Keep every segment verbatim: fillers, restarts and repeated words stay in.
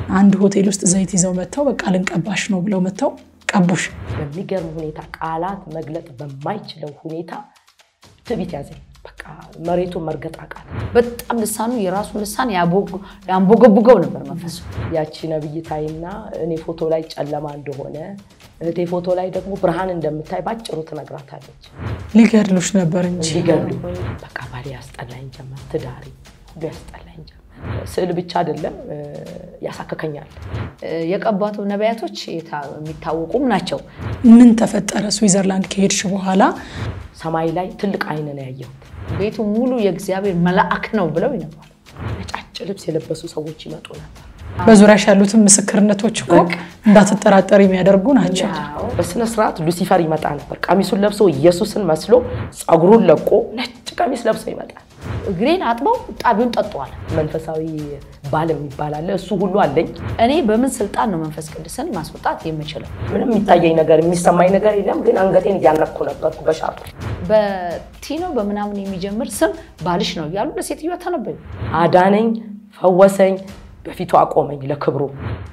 አንድ ሆቴል ውስጥ ዘይት ይዘው መተው በቃ ልንቀባሽ ነው ብለው መተው ቀቡሽ በሚገርም ሁኔታ ቃላት መግለጥ በማይችለው ሁኔታ ትቢት ያዘኝ በቃ መሬቱ መርገጣቃት በጣም ልሳኑ የራሱ ልሳን ያቦግ ያንቦገቡገው ነበር መንፈሱ ያቺ ነብይታይና እኔ ፎቶ ላይ ጨለማ እንደሆነ እቴ ፎቶ ላይ ደግሞ ብርሃን እንደምታይ ባጭሩ ተነግራታለች ሊገድሉሽ ነበር እንጂ ሊገድሉ በቃ ባሪ ያስጠላኝ ጀመር ትዳሪ ሁሉ ያስጠላኝ ጀመር ስዕል ብቻ አይደለም ያሳከከኛል የቀባቱ ነብያቶች የሚታወቁም ናቸው ምን ተፈጠረ ስዊዘርላንድ ከሄድሽ በኋላ ሰማይ ላይ ትልቅ አይነ ነው ያየው ቤቱ ሙሉ የእግዚአብሔር መልአክ ነው ብለው ይነባሉ ነጫጭ ልብስ የለበሱ ሰዎች ይመጡ ነበር በዙሪያሽ ያሉትን ምስክርነቶች እኮ እንዳትጠራጠሪ የሚያደርጉ ናቸው በስነ ስርዓት ሉሲፈር ይመጣ ነበር ቀሚሱን ለብሶ ኢየሱስን መስሎ ጸጉሩን ለቆ ነጭ ቀሚስ ለብሶ ይመጣል እግሬን አጥበው ጣቢውን ጠጥቷል መንፈሳዊ ባል የሚባል አለ እሱ ሁሉ አለኝ እኔ በምን ስልጣን ነው መንፈስ ቅዱስን ማስወጣት የምችለው ምንም ይታየኝ ነገር የሚሰማኝ ነገር የለም ግን አንገቴን ያነኩ ነበር በሻቱ በቲኖ በመናምን የሚጀምር ስም ባልሽ ነው ያሉ ለሴትየዋ ተነበዩ አዳነኝ ፈወሰኝ በፊቱ አቆመኝ ለክብሩ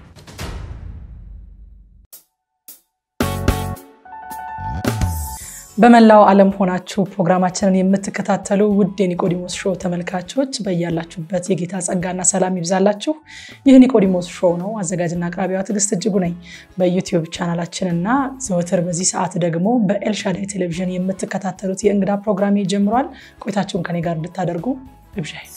በመላው ዓለም ሆናችሁ ፕሮግራማችንን የምትከታተሉ ውድ የኒቆዲሞስ ሾው ተመልካቾች በእያላችሁበት የጌታ ጸጋና ሰላም ይብዛላችሁ ይህ ኒቆዲሞስ ሾው ነው አዘጋጅና አቅራቢዋ ትግስት እጅጉ ነኝ በዩቲዩብ ቻናላችንና ዘወትር በዚህ ሰዓት ደግሞ በኤልሻዳይ ቴሌቪዥን የምትከታተሉት የእንግዳ ፕሮግራም ይጀምራል ቆይታችሁን ከኔ ጋር እንድታደርጉ ግብዣዬ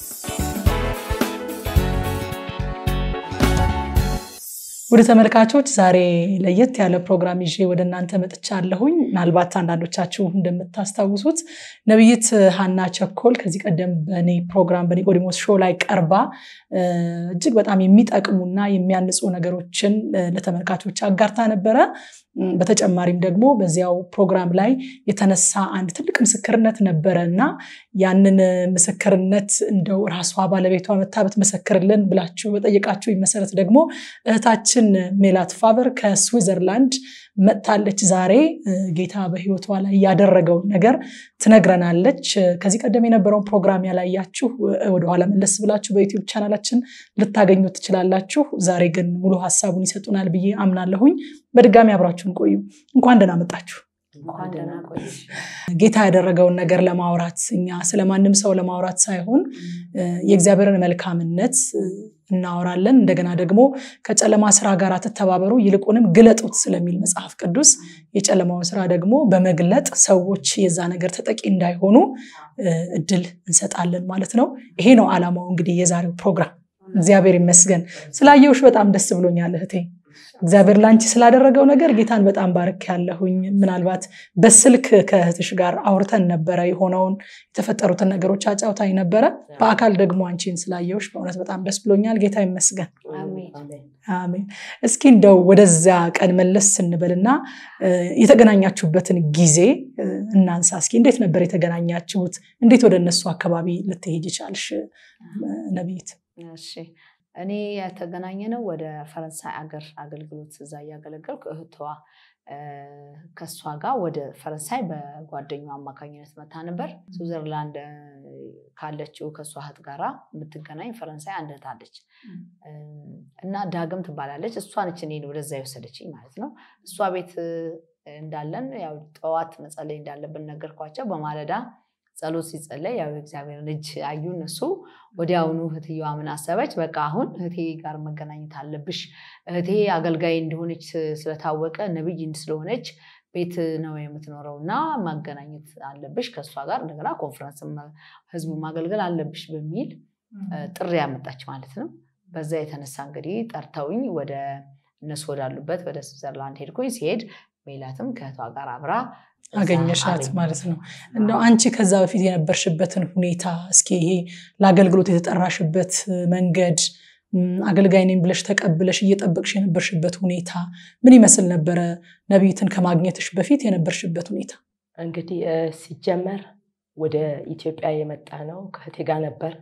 ወደ ተመልካቾች ዛሬ ለየት ያለ ፕሮግራም ይዤ ወደ እናንተ መጥቻለሁኝ ምናልባት አንዳንዶቻችሁ እንደምታስታውሱት ነብይት ሃና ቸኮል ከዚህ ቀደም በኔ ፕሮግራም በኒቆዲሞስ ሾው ላይ ቀርባ እጅግ በጣም የሚጠቅሙና የሚያንጹ ነገሮችን ለተመልካቾች አጋርታ ነበረ በተጨማሪም ደግሞ በዚያው ፕሮግራም ላይ የተነሳ አንድ ትልቅ ምስክርነት ነበርና ያንን ምስክርነት እንደው ራሷ ባለቤቷ መታበት መሰክርልን ብላችሁ በጠየቃችሁ መሰረት ደግሞ እህታችን ሜላት ፋቨር ከስዊዘርላንድ መጣለች ዛሬ ጌታ በህይወቷ ላይ ያደረገው ነገር ትነግረናለች ከዚህ ቀደም የነበረው ፕሮግራም ያላያችሁ ወደ ኋላ መለስ ብላችሁ በዩቲዩብ ቻናላችን ልታገኙት ትችላላችሁ ዛሬ ግን ሙሉ ሐሳቡን ይሰጡናል ብዬ አምናለሁኝ በድጋሚ አብራችሁን ቆዩ እንኳን ደህና መጣችሁ እንኳን ደህና ቆይሽ ጌታ ያደረገውን ነገር ለማውራት እኛ ስለማንም ሰው ለማውራት ሳይሆን የእግዚአብሔርን መልካምነት እናወራለን እንደገና ደግሞ ከጨለማ ስራ ጋር ተተባበሩ ይልቁንም ግለጡት ስለሚል መጽሐፍ ቅዱስ የጨለማውን ስራ ደግሞ በመግለጥ ሰዎች የዛ ነገር ተጠቂ እንዳይሆኑ እድል እንሰጣለን ማለት ነው ይሄ ነው ዓላማው እንግዲህ የዛሬው ፕሮግራም እግዚአብሔር ይመስገን ስላየውሽ በጣም ደስ ብሎኛል እህቴ እግዚአብሔር ላንቺ ስላደረገው ነገር ጌታን በጣም ባርክ ያለሁኝ ምናልባት በስልክ ከእህትሽ ጋር አውርተን ነበር የሆነውን የተፈጠሩትን ነገሮች አጫውታኝ ነበር በአካል ደግሞ አንቺን ስላየውሽ በእውነት በጣም ደስ ብሎኛል ጌታ ይመስገን አሜን አሜን እስኪ እንደው ወደዛ ቀን መለስ እንበልና የተገናኛችሁበትን ጊዜ እናንሳ እስኪ እንዴት ነበር የተገናኛችሁት እንዴት ወደነሱ አካባቢ ልትሄጂ ቻልሽ ነብይት እሺ እኔ የተገናኘነው ወደ ፈረንሳይ አገር አገልግሎት እዛ ያገለገልኩ እህቷ ከሷ ጋር ወደ ፈረንሳይ በጓደኛው አማካኝነት መጣ ነበር ስዊዘርላንድ ካለችው ከሷ እህት ጋራ የምትገናኝ ፈረንሳይ አንድ እህት አለች እና ዳግም ትባላለች እሷ ነች እኔን ወደዛ የወሰደችኝ ማለት ነው እሷ ቤት እንዳለን ያው ጠዋት መጸለይ እንዳለብን ነገርኳቸው በማለዳ ጸሎት ሲጸለይ ያው እግዚአብሔር ልጅ አዩ እነሱ ወዲያውኑ እህትየዋ ምን አሰበች በቃ አሁን እህቴ ጋር መገናኘት አለብሽ እህቴ አገልጋይ እንደሆነች ስለታወቀ ነብይ እንደሆነች ቤት ነው የምትኖረውና ማገናኘት አለብሽ ከሷ ጋር እንደገና ኮንፈረንስ ህዝቡ ማገልገል አለብሽ በሚል ጥሪ ያመጣች ማለት ነው በዛ የተነሳ እንግዲህ ጠርተውኝ ወደ እነሱ ወዳሉበት ወደ ስዊዘርላንድ ሄድኩኝ ሲሄድ ሜላትም ከቷ ጋር አብራ አገኘሻት ማለት ነው እንደው አንቺ ከዛ በፊት የነበርሽበትን ሁኔታ እስኪ ይሄ ለአገልግሎት የተጠራሽበት መንገድ አገልጋይ ነኝ ብለሽ ተቀብለሽ እየጠበቅሽ የነበርሽበት ሁኔታ ምን ይመስል ነበር ነብይትን ከማግኘትሽ በፊት የነበርሽበት ሁኔታ እንግዲህ ሲጀመር ወደ ኢትዮጵያ የመጣ ነው ከህቴ ጋር ነበር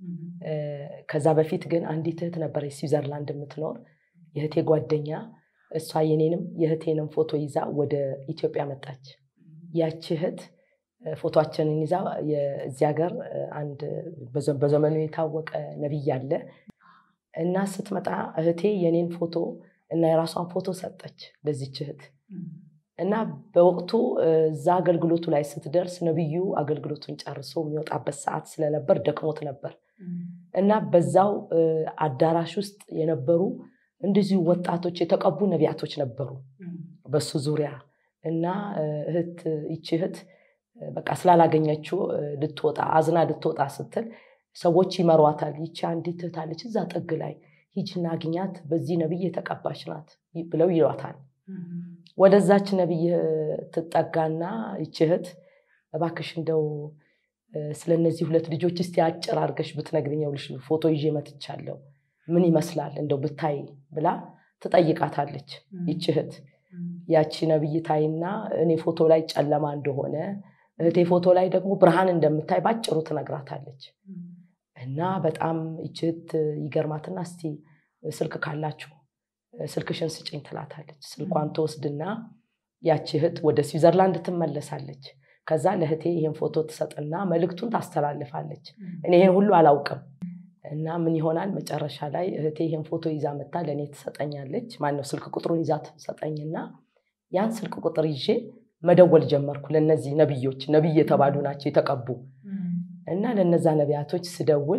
ከዛ በፊት ግን አንዲት እህት ነበር ስዊዘርላንድ የምትኖር የህቴ ጓደኛ እሷ የኔንም የህቴንም ፎቶ ይዛ ወደ ኢትዮጵያ መጣች ያቺ እህት ፎቶአችንን ይዛ የዚህ ሀገር አንድ በዘመኑ የታወቀ ነብይ አለ እና ስትመጣ እህቴ የኔን ፎቶ እና የራሷን ፎቶ ሰጠች ለዚች እህት እና በወቅቱ እዛ አገልግሎቱ ላይ ስትደርስ ነብዩ አገልግሎቱን ጨርሶ የሚወጣበት ሰዓት ስለነበር ደክሞት ነበር እና በዛው አዳራሽ ውስጥ የነበሩ እንደዚህ ወጣቶች የተቀቡ ነቢያቶች ነበሩ በሱ ዙሪያ እና እህት ይቺ እህት በቃ ስላላገኘችው ልትወጣ አዝና ልትወጣ ስትል ሰዎች ይመሯታል ይቺ አንዲት እህት አለች እዛ ጥግ ላይ ሂጂና አግኛት በዚህ ነብይ የተቀባች ናት ብለው ይሏታል ወደዛች ነብይ ትጠጋና ይቺ እህት እባክሽ እንደው ስለነዚህ ሁለት ልጆች እስቲ አጭር አርገሽ ብትነግሪኝው ልሽ ፎቶ ይዤ መጥቻለሁ ምን ይመስላል እንደው ብታይ ብላ ትጠይቃታለች ይቺ እህት ያቺ ነብይ ታይና እኔ ፎቶ ላይ ጨለማ እንደሆነ እህቴ ፎቶ ላይ ደግሞ ብርሃን እንደምታይ ባጭሩ ትነግራታለች እና በጣም ይቺ እህት ይገርማትና እስቲ ስልክ ካላችሁ ስልክሽን ስጪኝ ትላታለች ስልኳን ተወስድና ያቺ እህት ወደ ስዊዘርላንድ ትመለሳለች ከዛ ለእህቴ ይሄን ፎቶ ትሰጥና መልእክቱን ታስተላልፋለች እኔ ይሄን ሁሉ አላውቅም እና ምን ይሆናል መጨረሻ ላይ እህቴ ይሄን ፎቶ ይዛ መጣ ለኔ ትሰጠኛለች ማነው ስልክ ቁጥሩን ይዛ ትሰጠኝና ያን ስልክ ቁጥር ይዤ መደወል ጀመርኩ ለነዚህ ነብዮች ነብይ የተባሉ ናቸው የተቀቡ እና ለነዛ ነቢያቶች ስደውል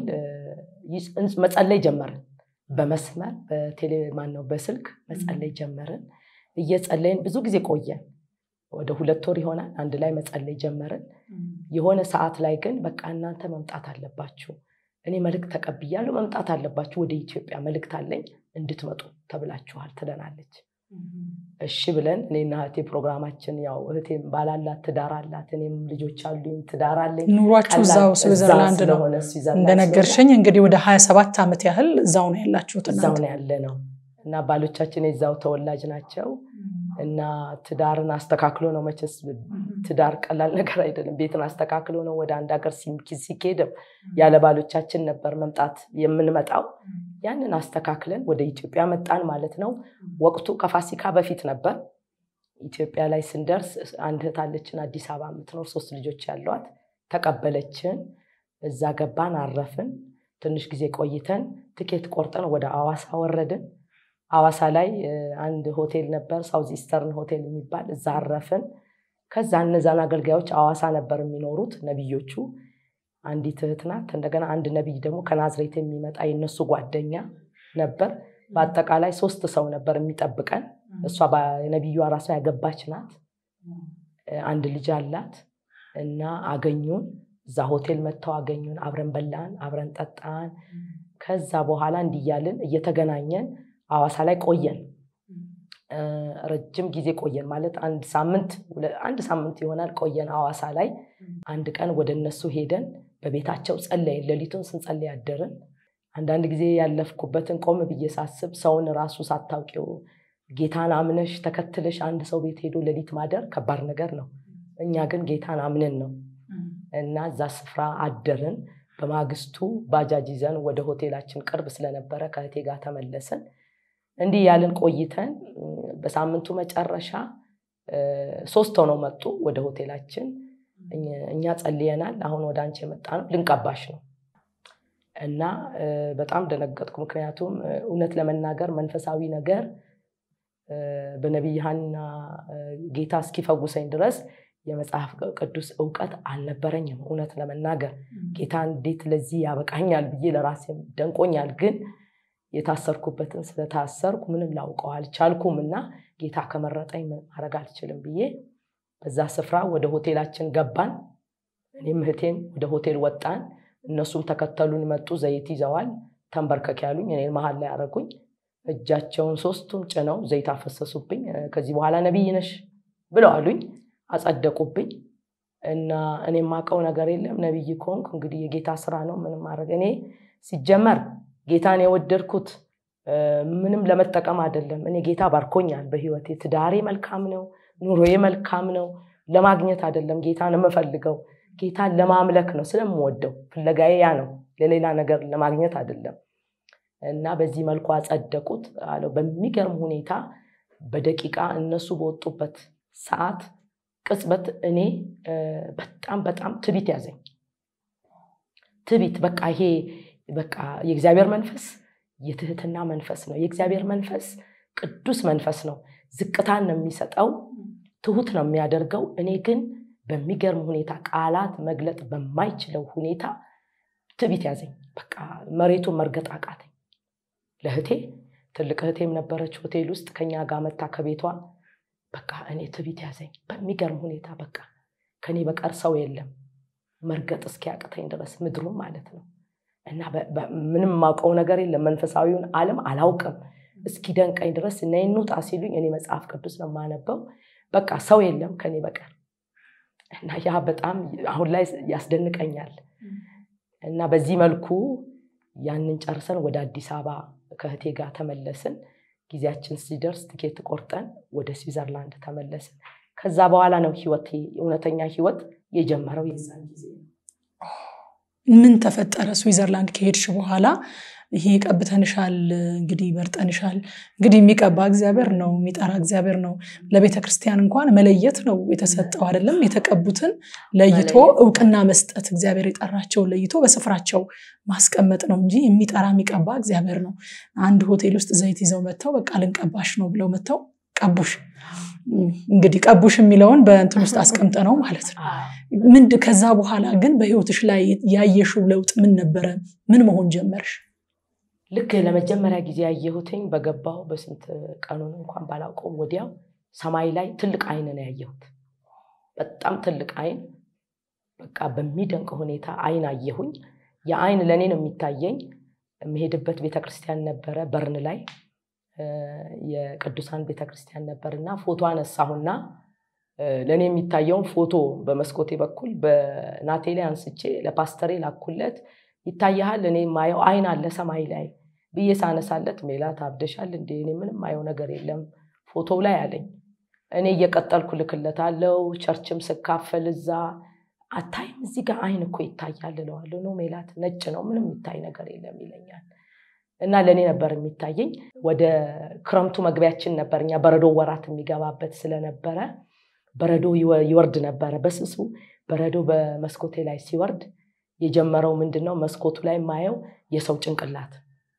መጸለይ ጀመርን በመስመር በቴሌ ማነው በስልክ መጸለይ ጀመርን እየጸለይን ብዙ ጊዜ ቆየን ወደ ሁለት ወር ይሆናል አንድ ላይ መጸለይ ጀመርን የሆነ ሰዓት ላይ ግን በቃ እናንተ መምጣት አለባችሁ እኔ መልእክት ተቀብያለሁ መምጣት አለባችሁ ወደ ኢትዮጵያ መልእክት አለኝ እንድትመጡ ተብላችኋል ትለናለች እሺ ብለን እኔና እህቴ ፕሮግራማችን ያው እህቴም ባላላት ትዳራላት እኔም ልጆች አሉኝ ትዳራለኝ ኑሯችሁ እዛው ስዊዘርላንድ ነው እንደነገርሽኝ እንግዲህ ወደ ሃያ ሰባት አመት ያህል እዛው ነው ያላችሁት እዛው ነው ያለነው እና ባሎቻችን እዛው ተወላጅ ናቸው እና ትዳርን አስተካክሎ ነው መቼስ ትዳር ቀላል ነገር አይደለም ቤትን አስተካክሎ ነው ወደ አንድ ሀገር ሲኬድ ያለ ባሎቻችን ነበር መምጣት የምንመጣው ያንን አስተካክለን ወደ ኢትዮጵያ መጣን ማለት ነው ወቅቱ ከፋሲካ በፊት ነበር ኢትዮጵያ ላይ ስንደርስ አንድ እህት አለችን አዲስ አበባ የምትኖር ሶስት ልጆች ያሏት ተቀበለችን እዛ ገባን አረፍን ትንሽ ጊዜ ቆይተን ትኬት ቆርጠን ወደ አዋሳ ወረድን አዋሳ ላይ አንድ ሆቴል ነበር ሳውዝ ኢስተርን ሆቴል የሚባል እዛ አረፍን ከዛ እነዛን አገልጋዮች አዋሳ ነበር የሚኖሩት ነብዮቹ አንዲት እህት ናት እንደገና አንድ ነብይ ደግሞ ከናዝሬት የሚመጣ የነሱ ጓደኛ ነበር በአጠቃላይ ሶስት ሰው ነበር የሚጠብቀን እሷ በነብዩ ራሷ ያገባች ናት አንድ ልጅ አላት እና አገኙን እዛ ሆቴል መተው አገኙን አብረን በላን አብረን ጠጣን ከዛ በኋላ እንዲያልን እየተገናኘን አዋሳ ላይ ቆየን ረጅም ጊዜ ቆየን ማለት አንድ ሳምንት አንድ ሳምንት ይሆናል ቆየን አዋሳ ላይ አንድ ቀን ወደነሱ ሄደን በቤታቸው ጸለይን ለሊቱን ስንጸልይ አደረን አንዳንድ ጊዜ ያለፍኩበትን ቆም በየሳስብ ሰውን ራሱ ሳታውቂው ጌታን አምነሽ ተከትለሽ አንድ ሰው ቤት ሄዶ ለሊት ማደር ከባድ ነገር ነው እኛ ግን ጌታን አምነን ነው እና እዛ ስፍራ አደረን በማግስቱ ባጃጅ ይዘን ወደ ሆቴላችን ቅርብ ስለነበረ ከእህቴ ጋር ተመለሰን እንዲህ ያለን ቆይተን በሳምንቱ መጨረሻ ሶስት ሆነው መጡ ወደ ሆቴላችን እኛ ጸልየናል አሁን ወደ አንቺ የመጣነው ልንቀባሽ ነው እና በጣም ደነገጥኩ ምክንያቱም እውነት ለመናገር መንፈሳዊ ነገር በነብይ ሐና ጌታ እስኪፈውሰኝ ድረስ የመጽሐፍ ቅዱስ ዕውቀት አልነበረኝም እውነት ለመናገር ጌታ እንዴት ለዚህ ያበቃኛል ብዬ ለራሴ ደንቆኛል ግን የታሰርኩበትን ስለታሰርኩ ምንም ላውቀው አልቻልኩምና ጌታ ከመረጠኝ ማረግ አልችልም ብዬ በዛ ስፍራ ወደ ሆቴላችን ገባን እኔም እህቴም ወደ ሆቴል ወጣን እነሱም ተከተሉን መጡ ዘይት ይዘዋል ተንበርከክ ያሉኝ እኔን መሃል ላይ አረጉኝ እጃቸውን ሶስቱም ጭነው ዘይት አፈሰሱብኝ ከዚህ በኋላ ነብይ ነሽ ብለው አሉኝ አጸደቁብኝ እና እኔም ማቀው ነገር የለም ነብይ ኮንክ እንግዲህ የጌታ ስራ ነው ምንም ማረግ እኔ ሲጀመር ጌታን የወደድኩት ምንም ለመጠቀም አይደለም እኔ ጌታ ባርኮኛል በህይወቴ ትዳሬ መልካም ነው ኑሮዬ መልካም ነው ለማግኘት አይደለም ጌታን የምፈልገው ጌታን ለማምለክ ነው ስለምወደው ፍለጋዬ ያ ነው ለሌላ ነገር ለማግኘት አይደለም እና በዚህ መልኩ አጸደቁት አለው በሚገርም ሁኔታ በደቂቃ እነሱ በወጡበት ሰዓት ቅጽበት እኔ በጣም በጣም ትቢት ያዘኝ ትቢት በቃ ይሄ በቃ የእግዚአብሔር መንፈስ የትህትና መንፈስ ነው የእግዚአብሔር መንፈስ ቅዱስ መንፈስ ነው ዝቅታን ነው የሚሰጠው ትሁት ነው የሚያደርገው እኔ ግን በሚገርም ሁኔታ ቃላት መግለጥ በማይችለው ሁኔታ ትቢት ያዘኝ በቃ መሬቱ መርገጥ አቃተኝ ለህቴ ትልቅ ህቴም ነበረች ሆቴል ውስጥ ከኛ ጋር መታ ከቤቷ በቃ እኔ ትቢት ያዘኝ በሚገርም ሁኔታ በቃ ከኔ በቀር ሰው የለም መርገጥ እስኪያቅተኝ ድረስ ምድሩ ማለት ነው እና ምንም ማውቀው ነገር የለም መንፈሳዊውን ዓለም አላውቅም እስኪ ደንቀኝ ድረስ እኔ እንውጣ ሲሉኝ እኔ መጽሐፍ ቅዱስ ነው ማነበው በቃ ሰው የለም ከኔ በቀር እና ያ በጣም አሁን ላይ ያስደንቀኛል እና በዚህ መልኩ ያንን ጨርሰን ወደ አዲስ አበባ ከህቴ ጋር ተመለስን ጊዜያችን ሲደርስ ትኬት ቆርጠን ወደ ስዊዘርላንድ ተመለስን ከዛ በኋላ ነው ህይወቴ እውነተኛ ህይወት የጀመረው የዛን ጊዜ ምን ተፈጠረ ስዊዘርላንድ ከሄድሽ በኋላ ይሄ ቀብተንሻል እንግዲህ መርጠንሻል እንግዲህ የሚቀባ እግዚአብሔር ነው የሚጠራ እግዚአብሔር ነው ለቤተ ክርስቲያን እንኳን መለየት ነው የተሰጠው አይደለም የተቀቡትን ለይቶ ዕውቅና መስጠት እግዚአብሔር የጠራቸው ለይቶ በስፍራቸው ማስቀመጥ ነው እንጂ የሚጠራ የሚቀባ እግዚአብሔር ነው አንድ ሆቴል ውስጥ ዘይት ይዘው መተው በቃ ልንቀባሽ ነው ብለው መተው ቀቡሽ እንግዲህ ቀቡሽ የሚለውን በእንትን ውስጥ አስቀምጠነው ማለት ነው ምን ከዛ በኋላ ግን በህይወትሽ ላይ ያየሽው ለውጥ ምን ነበር ምን መሆን ጀመርሽ ልክ ለመጀመሪያ ጊዜ ያየሁትኝ በገባው በስንት ቀኑን እንኳን ባላውቀው ወዲያው ሰማይ ላይ ትልቅ አይን ነው ያየሁት በጣም ትልቅ አይን በቃ በሚደንቅ ሁኔታ አይን አየሁኝ የአይን ለኔ ነው የሚታየኝ መሄድበት ቤተክርስቲያን ነበረ በርን ላይ የቅዱሳን ቤተክርስቲያን ነበርና ፎቶ አነሳሁና ለኔ የሚታየው ፎቶ በመስኮቴ በኩል በናቴ ላይ አንስቼ ለፓስተሬ ላኩለት ይታያል እኔ ማየው አይን አለ ሰማይ ላይ በየሳነሳለት ሜላት አብደሻል እንዴ እኔ ምንም ማየው ነገር የለም ፎቶው ላይ አለኝ እኔ እየቀጠልኩ ልክለታለው ቸርችም ስካፈል እዛ አታይም እዚህ ጋር አይን እኮ ይታያል ለዋለው ነው ሜላት ነጭ ነው ምንም ይታይ ነገር የለም ይለኛል እና ለኔ ነበር የሚታየኝ ወደ ክረምቱ መግቢያችን ነበርኛ በረዶ ወራት የሚገባበት ስለነበረ በረዶ ይወርድ ነበር በስሱ በረዶ በመስኮቴ ላይ ሲወርድ የጀመረው ምንድነው መስኮቱ ላይ ማየው የሰው ጭንቅላት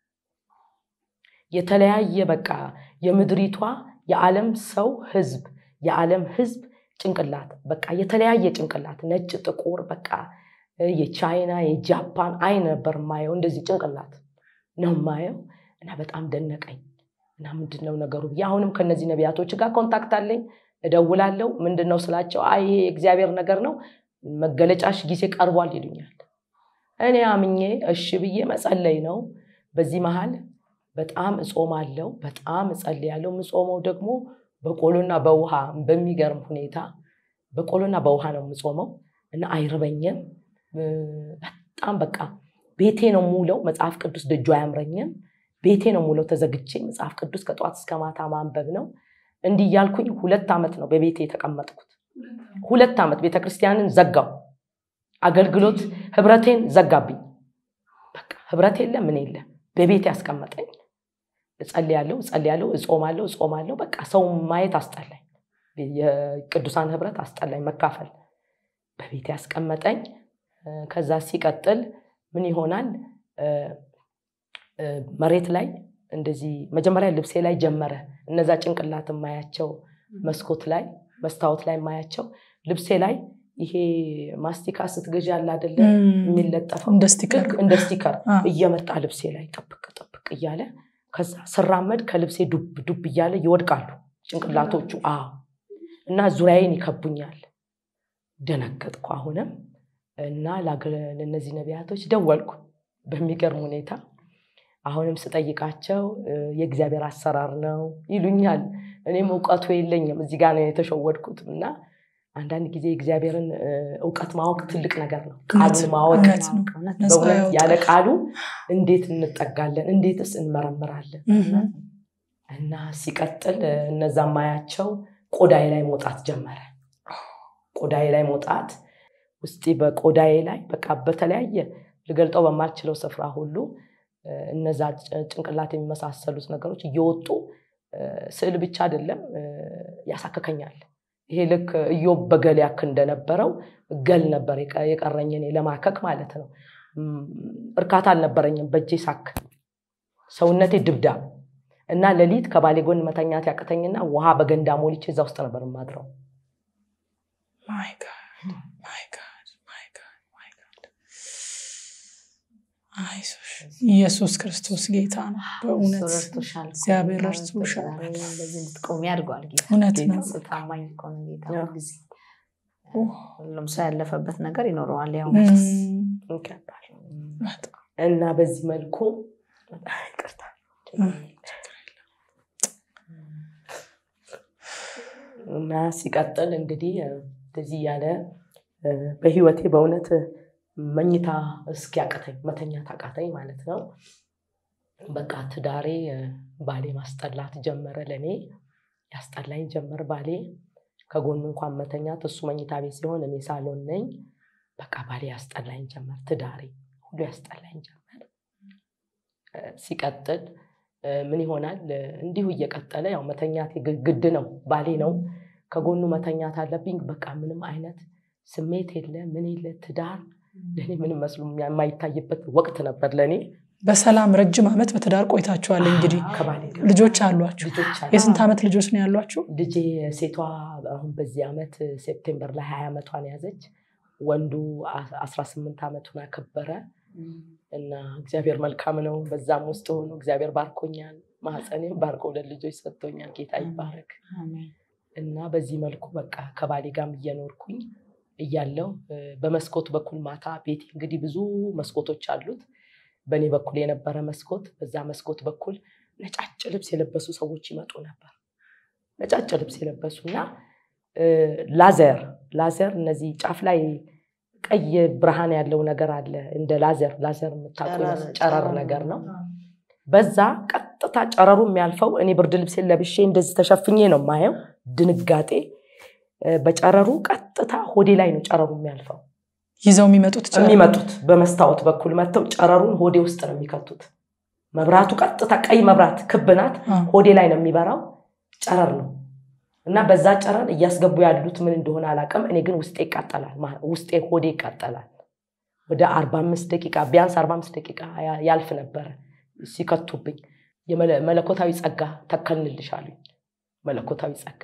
የተለያየ በቃ የምድሪቷ የዓለም ሰው ህዝብ የዓለም ህዝብ ጭንቅላት በቃ የተለያየ ጭንቅላት ነጭ ጥቁር በቃ የቻይና የጃፓን አይን ነበር ማየው እንደዚህ ጭንቅላት ነው ማየው እና በጣም ደነቀኝ እና ምንድነው ነገሩ ያሁንም ከነዚህ ነቢያቶች ጋር ኮንታክት አለኝ እደውላለሁ ምንድነው ስላቸው አይ ይሄ እግዚአብሔር ነገር ነው መገለጫሽ ጊዜ ቀርቧል ይሉኛል እኔ አምኜ እሺ ብዬ መጸለይ ነው በዚህ መሃል በጣም እጾማለሁ በጣም እጸልያለሁ ምጾመው ደግሞ በቆሎና በውሃ በሚገርም ሁኔታ በቆሎና በውሃ ነው ምጾመው እና አይርበኝም በጣም በቃ ቤቴ ነው ሙለው መጽሐፍ ቅዱስ ደጁ አያምረኝም ቤቴ ነው ሙለው ተዘግቼ መጽሐፍ ቅዱስ ከጧት እስከ ማታ ማንበብ ነው እንዲህ ያልኩኝ ሁለት አመት ነው በቤቴ የተቀመጥኩት ሁለት አመት ቤተክርስቲያንን ዘጋው አገልግሎት ህብረቴን ዘጋብኝ በቃ ህብረት የለም ምን የለም በቤቴ ያስቀመጠኝ እጸልያለሁ እጸልያለሁ እጾማለሁ እጾማለሁ በቃ ሰው ማየት አስጠላኝ የቅዱሳን ህብረት አስጠላኝ መካፈል በቤቴ ያስቀመጠኝ ከዛ ሲቀጥል ምን ይሆናል መሬት ላይ እንደዚህ መጀመሪያ ልብሴ ላይ ጀመረ እነዛ ጭንቅላት ማያቸው መስኮት ላይ መስታወት ላይ ማያቸው ልብሴ ላይ ይሄ ማስቲካ ስትገዢ ያለ አይደለ የሚለጠፈው እንደ ስቲከር እንደ ስቲከር እየመጣ ልብሴ ላይ ጠብቅ ጠብቅ እያለ ከዛ ስራመድ ከልብሴ ዱብ ዱብ እያለ ይወድቃሉ ጭንቅላቶቹ አዎ እና ዙሪያዬን ይከቡኛል ደነገጥኩ አሁንም እና ለነዚህ ነቢያቶች ደወልኩ በሚገርም ሁኔታ አሁንም ስጠይቃቸው የእግዚአብሔር አሰራር ነው ይሉኛል እኔም ዕውቀቱ የለኝም እዚህ ጋር ነው የተሸወድኩትና አንዳንድ ጊዜ እግዚአብሔርን ዕውቀት ማወቅ ትልቅ ነገር ነው ቃሉን ማወቅ በእውነት ያለ ቃሉ እንዴት እንጠጋለን እንዴትስ እንመረምራለን እና ሲቀጥል እነዛ ማያቸው ቆዳዬ ላይ መውጣት ጀመረ ቆዳዬ ላይ መውጣት ውስጤ በቆዳዬ ላይ በቃ በተለያየ ልገልጠው በማልችለው ስፍራ ሁሉ እነዛ ጭንቅላት የሚመሳሰሉት ነገሮች እየወጡ ስዕል ብቻ አይደለም ያሳከከኛል ይሄ ልክ ኢዮብ በገል ያክ እንደነበረው ገል ነበር የቀረኝ እኔ ለማከክ ማለት ነው እርካታ አልነበረኝም በእጄ ሳክ ሰውነቴ ድብዳብ እና ለሊት ከባሌ ጎን መተኛት ያቀተኝና ውሃ በገንዳ ሞልቼ እዛ ውስጥ ነበር ማድረው my god my god my god my god አይዞሽ ኢየሱስ ክርስቶስ ጌታ ነው በእውነት እግዚአብሔር እርሱሻል እንደዚህ ልትቆም ያድርጓል ጌታ እውነት ነው ታማኝ ቆም ጌታ ጊዜ ሁሉም ሰው ያለፈበት ነገር ይኖረዋል ያው እንከባል እና በዚህ መልኩ ይቅርታ እና ሲቀጥል እንግዲህ እንደዚህ ያለ በህይወቴ በእውነት መኝታ እስኪያቀተኝ መተኛ ታቃተኝ ማለት ነው በቃ ትዳሬ ባሌ ማስጠላት ጀመረ ለኔ ያስጠላኝ ጀመር ባሌ ከጎኑ እንኳን መተኛት እሱ መኝታ ቤት ሲሆን እኔ ሳሎን ነኝ በቃ ባሌ ያስጠላኝ ጀመር ትዳሬ ሁሉ ያስጠላኝ ጀመር ሲቀጥል ምን ይሆናል እንዲሁ እየቀጠለ ያው መተኛት ግድ ነው ባሌ ነው ከጎኑ መተኛት አለብኝ በቃ ምንም አይነት ስሜት የለ ምን የለ ትዳር ለኔ ምንም መስሎ የማይታይበት ወቅት ነበር ለኔ በሰላም ረጅም አመት በትዳር ቆይታችኋል እንግዲህ ልጆች አሏችሁ የስንት አመት ልጆች ነው ያሏችሁ ልጄ ሴቷ አሁን በዚህ አመት ሴፕቴምበር ላይ ሃያ አመቷን ያዘች ወንዱ አስራ ስምንት አመቱን አከበረ እና እግዚአብሔር መልካም ነው በዛም ውስጥ ሆኖ እግዚአብሔር ባርኮኛል ማህፀኔም ባርኮ ለልጆች ሰጥቶኛል ጌታ ይባረክ አሜን እና በዚህ መልኩ በቃ ከባሌ ጋርም እየኖርኩኝ እያለው በመስኮት በኩል ማታ ቤት እንግዲህ ብዙ መስኮቶች አሉት በኔ በኩል የነበረ መስኮት በዛ መስኮት በኩል ነጫጭ ልብስ የለበሱ ሰዎች ይመጡ ነበር ነጫጭ ልብስ የለበሱና ላዘር ላዘር እነዚህ ጫፍ ላይ ቀይ ብርሃን ያለው ነገር አለ እንደ ላዘር ላዘር የምታቆይ ጨረር ነገር ነው በዛ ቀጥታ ጨረሩ የሚያልፈው እኔ ብርድ ልብስ ለብሼ እንደዚህ ተሸፍኜ ነው ማየው ድንጋጤ በጨረሩ ቀጥታ ሆዴ ላይ ነው ጨረሩ የሚያልፈው ይዘው የሚመጡት የሚመጡት በመስታወት በኩል መተው ጨረሩን ሆዴ ውስጥ ነው የሚከቱት መብራቱ ቀጥታ ቀይ መብራት ክብናት ሆዴ ላይ ነው የሚበራው ጨረር ነው እና በዛ ጨረር እያስገቡ ያሉት ምን እንደሆነ አላቀም እኔ ግን ውስጤ ይቃጠላል ውስጤ ሆዴ ይቃጠላል ወደ አርባ አምስት ደቂቃ ቢያንስ አርባ አምስት ደቂቃ ያልፍ ነበር ሲከቱብኝ የመለኮታዊ ጸጋ ተከልልሻለሁ መለኮታዊ ጸጋ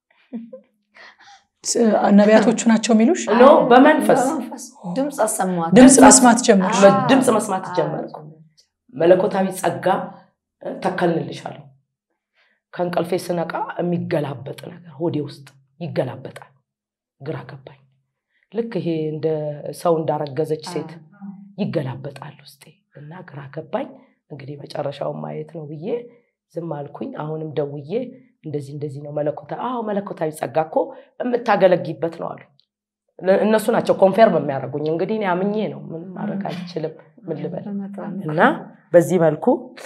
ነቢያቶቹ ናቸው የሚሉሽ ኖ በመንፈስ ድምጽ አሰማት ድምጽ መስማት ጀመርሽ ድምጽ መስማት ጀመርኩ መለኮታዊ ጸጋ ተከልልሻለሁ ከንቀልፌ ስነቃ የሚገላበጥ ነገር ሆዴ ውስጥ ይገላበጣል ግራ ገባኝ ልክ ይሄ እንደ ሰው እንዳረገዘች ሴት ይገላበጣል ውስጤ እና ግራ ገባኝ እንግዲህ መጨረሻው ማየት ነው ብዬ ዝም አልኩኝ አሁንም ደውዬ እንደዚህ እንደዚህ ነው መለኮታ አዎ መለኮታዊ ጸጋኮ የምታገለግይበት ነው አሉ እነሱ ናቸው ኮንፈርም የሚያደርጉኝ እንግዲህ እኔ አምኜ ነው ምን ማድረግ አልችልም ምን ልበል እና በዚህ መልኩ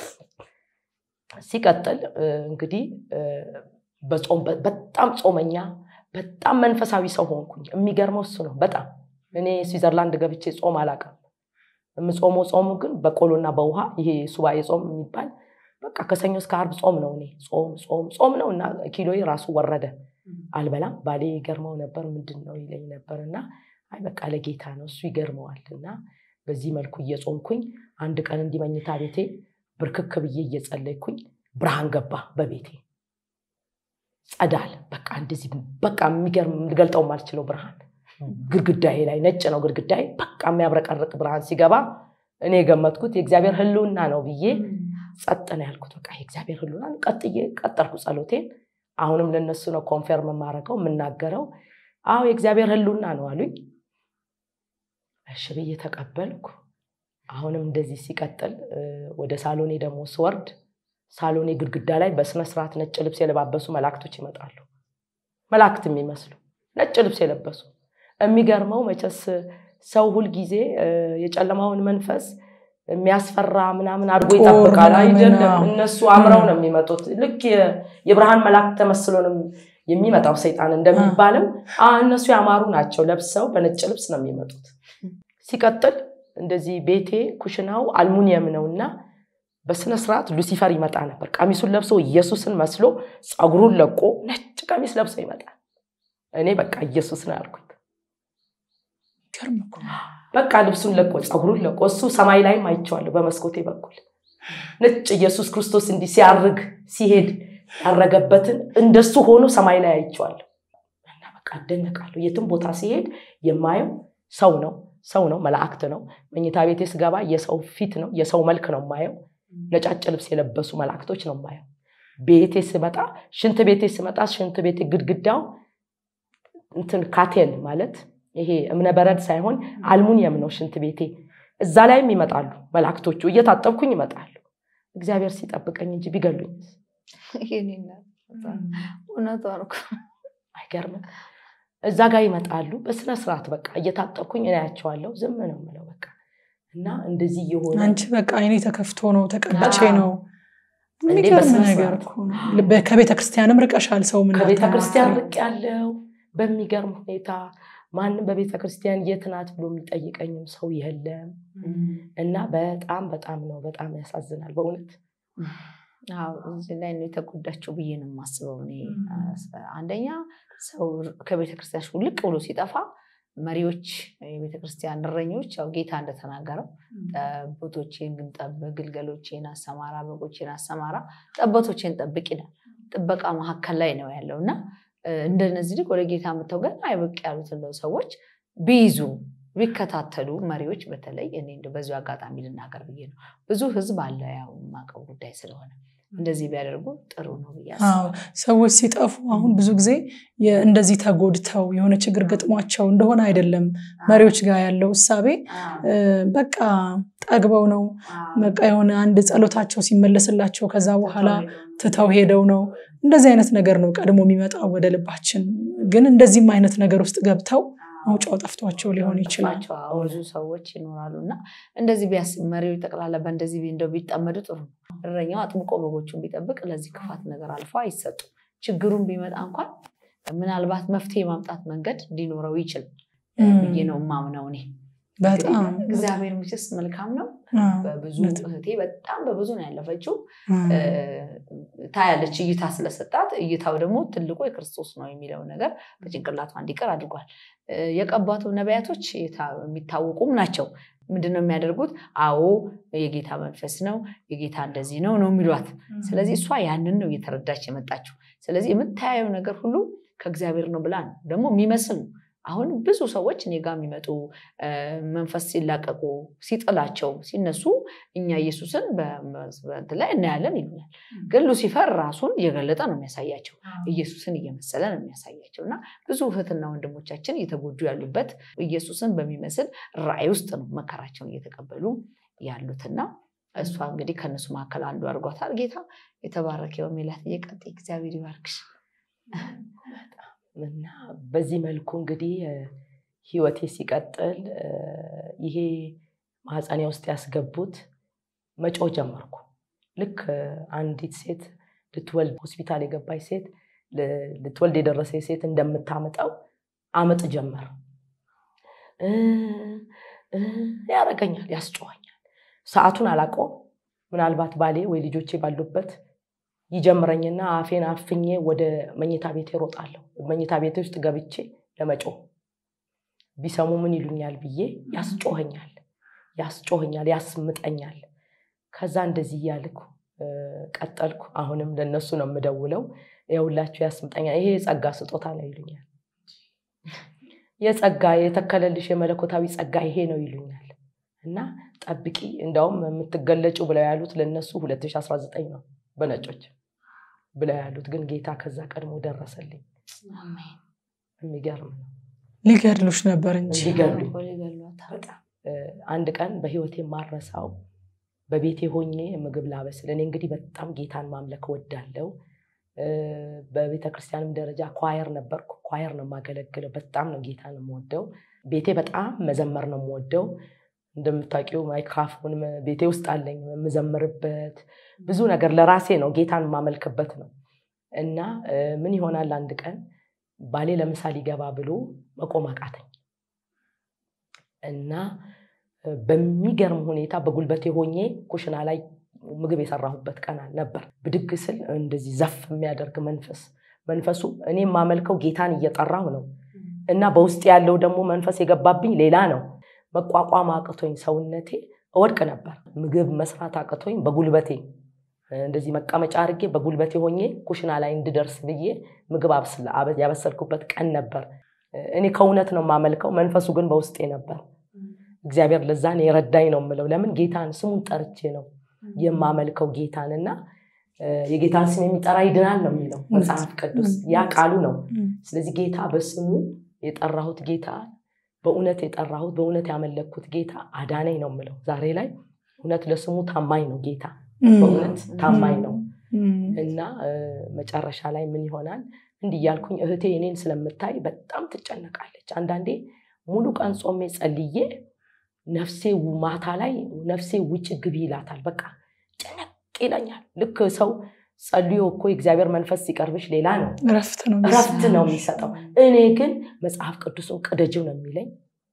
ሲቀጥል እንግዲህ በጾም በጣም ጾመኛ በጣም መንፈሳዊ ሰው ሆንኩኝ የሚገርመው እሱ ነው በጣም እኔ ስዊዘርላንድ ገብቼ ጾም አላቀም የምጾመው ጾሙ ግን በቆሎና በውሃ ይሄ ሱባኤ ጾም የሚባል በቃ ከሰኞ እስከ ዓርብ ጾም ነው እኔ ጾም ጾም ጾም ነውና ኪሎዬ ራሱ ወረደ አልበላም ባሌ ይገርመው ነበር ምንድነው ይለኝ ነበርና አይ በቃ ለጌታ ነው እሱ ይገርመዋልና በዚህ መልኩ እየጾምኩኝ አንድ ቀን እንዲመኝታ ቤቴ ብርክክ ብዬ እየጸለይኩኝ ብርሃን ገባ በቤቴ ጸዳል በቃ እንደዚህ በቃ የሚገርም ልገልጠው ማልችለው ብርሃን ግርግዳዬ ላይ ነጭ ነው ግርግዳዬ በቃ የሚያብረቀርቅ ብርሃን ሲገባ እኔ ገመትኩት የእግዚአብሔር ህልውና ነው ብዬ ጸጥና ያልኩት በቃ የእግዚአብሔር ህልውና ቀጥዬ ቀጠርኩ ጸሎቴን አሁንም ለነሱ ነው ኮንፈርም ማረጋው ምናገረው አዎ የእግዚአብሔር ህልውና ነው አሉኝ እሺ ብዬ ተቀበልኩ አሁንም እንደዚህ ሲቀጥል ወደ ሳሎኔ ደግሞ ስወርድ ሳሎኔ ግድግዳ ላይ በስነ ስርዓት ነጭ ልብስ የለባበሱ መላእክቶች ይመጣሉ መላእክት የሚመስሉ ነጭ ልብስ የለበሱ የሚገርመው መቸስ ሰው ሁሉ ጊዜ የጨለማውን መንፈስ የሚያስፈራ ምናምን አድርጎ ይጣበቃል አይደለም እነሱ አምረው ነው የሚመጡት ልክ የብርሃን መላእክት ተመስሎ ነው የሚመጣው ሰይጣን እንደሚባለው እነሱ ያማሩ ናቸው ለብሰው በነጭ ልብስ ነው የሚመጡት ሲቀጥል እንደዚህ ቤቴ ኩሽናው አልሙኒየም ነውና በስነ ስርዓት ሉሲፈር ይመጣ ነበር ቀሚሱን ለብሶ ኢየሱስን መስሎ ጸጉሩን ለቆ ነጭ ቀሚስ ለብሶ ይመጣል እኔ በቃ ኢየሱስ ነው ያልኩት ከርምኩ በቃ ልብሱን ለቆ ጸጉሩን ለቆ እሱ ሰማይ ላይ ማይቻለው በመስኮቴ በኩል ነጭ ኢየሱስ ክርስቶስ እንዲህ ሲያርግ ሲሄድ ያረገበትን እንደሱ ሆኖ ሰማይ ላይ አይቼዋለሁ እና በቃ አደነቃለሁ የትም ቦታ ሲሄድ የማየው ሰው ነው ሰው ነው መላእክት ነው መኝታ ቤቴ ስገባ የሰው ፊት ነው የሰው መልክ ነው ማየው ነጫጭ ልብስ የለበሱ መላእክቶች ነው ማየው ቤቴ ስመጣ ሽንት ቤቴ ስመጣ ሽንት ቤቴ ግድግዳው እንትን ካቴን ማለት ይሄ እምነበረድ ሳይሆን አልሙኒየም ነው ሽንት ቤቴ እዛ ላይም ይመጣሉ መላእክቶቹ እየታጠብኩኝ ይመጣሉ እግዚአብሔር ሲጠብቀኝ እንጂ ቢገሉኝ ይሄኔና እውነቱ አልኩ አይገርም እዛ ጋር ይመጣሉ በስነ ስርዓት በቃ እየታጠብኩኝ እናያቸዋለሁ ዝም ነው ማለት በቃ እና እንደዚህ ይሆነ አንቺ በቃ አይኔ ተከፍቶ ነው ተቀብቼ ነው የሚገርም ነገር እኮ ነው ከቤተ ክርስቲያንም ርቀሻል ሰው ምን ከቤተ ክርስቲያን ርቅ ያለው በሚገርም ሁኔታ ማን በቤተ ክርስቲያን የትናት ብሎ የሚጠይቀኝም ሰው የለም እና በጣም በጣም ነው በጣም ያሳዝናል በእውነት አዎ እዚህ ላይ ነው የተጎዳቸው ብዬ ነው ማስበው እኔ አንደኛ ሰው ከቤተ ክርስቲያን ሁልቅ ብሎ ሲጠፋ መሪዎች የቤተ ክርስቲያን እረኞች ያው ጌታ እንደተናገረው ጠቦቶቼን ግን ጠብቅ ግልገሎቼን አሰማራ በጎቼን አሰማራ ጠቦቶቼን ጠብቅ ይላል ጥበቃ መሐከል ላይ ነው ያለውና እንደነዚህ ልክ ወደ ጌታ መተው ገና አይበቅ ያሉትን ሰዎች ቢይዙ ቢከታተሉ መሪዎች በተለይ እኔ እንደው በዚሁ አጋጣሚ ልናገር ብዬ ነው ብዙ ህዝብ አለ ያው ማቀው ጉዳይ ስለሆነ እንደዚህ ቢያደርጉ ጥሩ ነው ብያስ አዎ ሰዎች ሲጠፉ አሁን ብዙ ጊዜ እንደዚህ ተጎድተው የሆነ ችግር ገጥሟቸው እንደሆነ አይደለም መሪዎች ጋር ያለው ሐሳቤ በቃ ጠግበው ነው በቃ የሆነ አንድ ጸሎታቸው ሲመለስላቸው ከዛ በኋላ ተታው ሄደው ነው እንደዚህ አይነት ነገር ነው ቀድሞ የሚመጣው ወደ ልባችን ግን እንደዚህም አይነት ነገር ውስጥ ገብተው አውጫው ጠፍቷቸው ሊሆን ይችላል ብዙ ሰዎች ይኖራሉና እንደዚህ ቢያስብ መሪው ተቀላለ በእንደዚህ እንደው ቢጠመዱ ጥሩ እረኛው አጥብቆ በጎቹን ቢጠብቅ ለዚህ ክፋት ነገር አልፎ አይሰጡ ችግሩን ቢመጣ እንኳን ምናልባት መፍትሄ ማምጣት መንገድ ሊኖረው ይችላል ብዬ ነው ማምነው እኔ በጣም እግዚአብሔር ምንጭስ መልካም ነው በብዙ እህቴ በጣም በብዙ ነው ያለፈችው ታያለች እይታ ስለሰጣት እይታው ደግሞ ትልቁ የክርስቶስ ነው የሚለው ነገር በጭንቅላቷ እንዲቀር አድርጓል የቀባቱ ነቢያቶች የሚታወቁም ናቸው ምንድነው የሚያደርጉት አዎ የጌታ መንፈስ ነው የጌታ እንደዚህ ነው ነው የሚሏት ስለዚህ እሷ ያንን ነው እየተረዳች የመጣችው ስለዚህ የምታየው ነገር ሁሉ ከእግዚአብሔር ነው ብላ ነው ደግሞ የሚመስል አሁን ብዙ ሰዎች እኔ ጋር የሚመጡ መንፈስ ሲላቀቁ ሲጥላቸው ሲነሱ እኛ ኢየሱስን በእንት ላይ እናያለን ይሉኛል ግን ሉሲፈር ራሱን እየገለጠ ነው የሚያሳያቸው ኢየሱስን እየመሰለ ነው የሚያሳያቸውና ብዙ እህትና ወንድሞቻችን እየተጎዱ ያሉበት ኢየሱስን በሚመስል ራእይ ውስጥ ነው መከራቸውን እየተቀበሉ ያሉትና እሷ እንግዲህ ከነሱ ማከለ አንዱ አርጓታል ጌታ የተባረከው ሜላት እየቀጥ እግዚአብሔር ይባርክሽ እና በዚህ መልኩ እንግዲህ ህይወቴ ሲቀጥል ይሄ ማህፀኔ ውስጥ ያስገቡት መጮህ ጀመርኩ ልክ አንዲት ሴት ልትወልድ ሆስፒታል የገባች ሴት ልትወልድ የደረሰች ሴት እንደምታመጣው አመጥ ጀመር ያረጋኛል ያስጮኸኛል ሰዓቱን አላቆም ምናልባት ባሌ ወይ ልጆቼ ባሉበት ይጀምረኝና አፌን አፍኜ ወደ መኝታ ቤት እሮጣለሁ መኝታ ቤት ውስጥ ገብቼ ለመጮህ ቢሰሙ ምን ይሉኛል ብዬ ያስጮኸኛል ያስጮኸኛል ያስምጠኛል ከዛ እንደዚህ ያልኩ ቀጠልኩ አሁንም ለነሱ ነው የምደውለው ያውላችሁ ያስምጠኛል ይሄ ጸጋ ስጦታ ነው ይሉኛል የጸጋ የተከለልሽ የመለኮታዊ ጸጋ ይሄ ነው ይሉኛል እና ጠብቂ እንደውም የምትገለጩ ብለው ያሉት ለነሱ ሁለት ሺህ አስራ ዘጠኝ ነው በነጮች ብለው ያሉት ግን ጌታ ከዛ ቀድሞ ደረሰልኝ አሜን የሚገርም ነው ሊገድሉሽ ነበር እንጂ ሊገድሉ በጣም አንድ ቀን በህይወቴ ማረሳው በቤቴ ሆኜ ምግብ ላበስል እኔ እንግዲህ በጣም ጌታን ማምለክ ወዳለው በቤተ ክርስቲያንም ደረጃ ኳየር ነበርኩ ኳየር ነው ማገለግለው በጣም ነው ጌታን የምወደው ቤቴ በጣም መዘመር ነው የምወደው እንደምታውቂው ማይክሮፎን ቤቴ ውስጥ አለኝ መዘመርበት ብዙ ነገር ለራሴ ነው ጌታን ማመልክበት ነው እና ምን ይሆናል አንድ ቀን ባሌ ለምሳሌ ገባ ብሎ መቆም አቃተኝ እና በሚገርም ሁኔታ በጉልበቴ ሆኜ ኩሽና ላይ ምግብ የሰራሁበት ቀን ነበር ብድግ ስል እንደዚህ ዘፍ የሚያደርግ መንፈስ መንፈሱ እኔ ማመልከው ጌታን እየጠራው ነው እና በውስጥ ያለው ደግሞ መንፈስ የገባብኝ ሌላ ነው መቋቋም አቅቶኝ ሰውነቴ እወድቅ ነበር ምግብ መስራት አቅቶኝ በጉልበቴ እንደዚህ መቀመጫ አድርጌ በጉልበቴ ሆኜ ኩሽና ላይ እንድደርስ ብዬ ምግብ አብስል ያበሰልኩበት ቀን ነበር እኔ ከውነት ነው ማመልከው መንፈሱ ግን በውስጤ ነበር እግዚአብሔር ለዛን የረዳኝ ነው ምለው ለምን ጌታን ስሙን ጠርቼ ነው የማመልከው ጌታንና የጌታን ስም የሚጠራ ይድናል ነው የሚለው መጽሐፍ ቅዱስ ያ ቃሉ ነው ስለዚህ ጌታ በስሙ የጠራሁት ጌታ በእውነት የጠራሁት በእውነት ያመለኩት ጌታ አዳነኝ ነው ምለው ዛሬ ላይ እውነት ለስሙ ታማኝ ነው ጌታ በእውነት ታማኝ ነው እና መጨረሻ ላይ ምን ይሆናል እንዲያልኩኝ እህቴ እኔን ስለምታይ በጣም ትጨነቃለች አንዳንዴ ሙሉ ቀን ጾሜ ጸልዬ ነፍሴ ማታ ላይ ነፍሴ ውጭ ግቢ ይላታል በቃ ጨነቅ ይለኛል ልክ ሰው ጸልዮ እኮ እግዚአብሔር መንፈስ ሲቀርብሽ ሌላ ነው ረፍት ነው ረፍት ነው የሚሰጠው እኔ ግን መጽሐፍ ቅዱስን ቅደጂው ነው የሚለኝ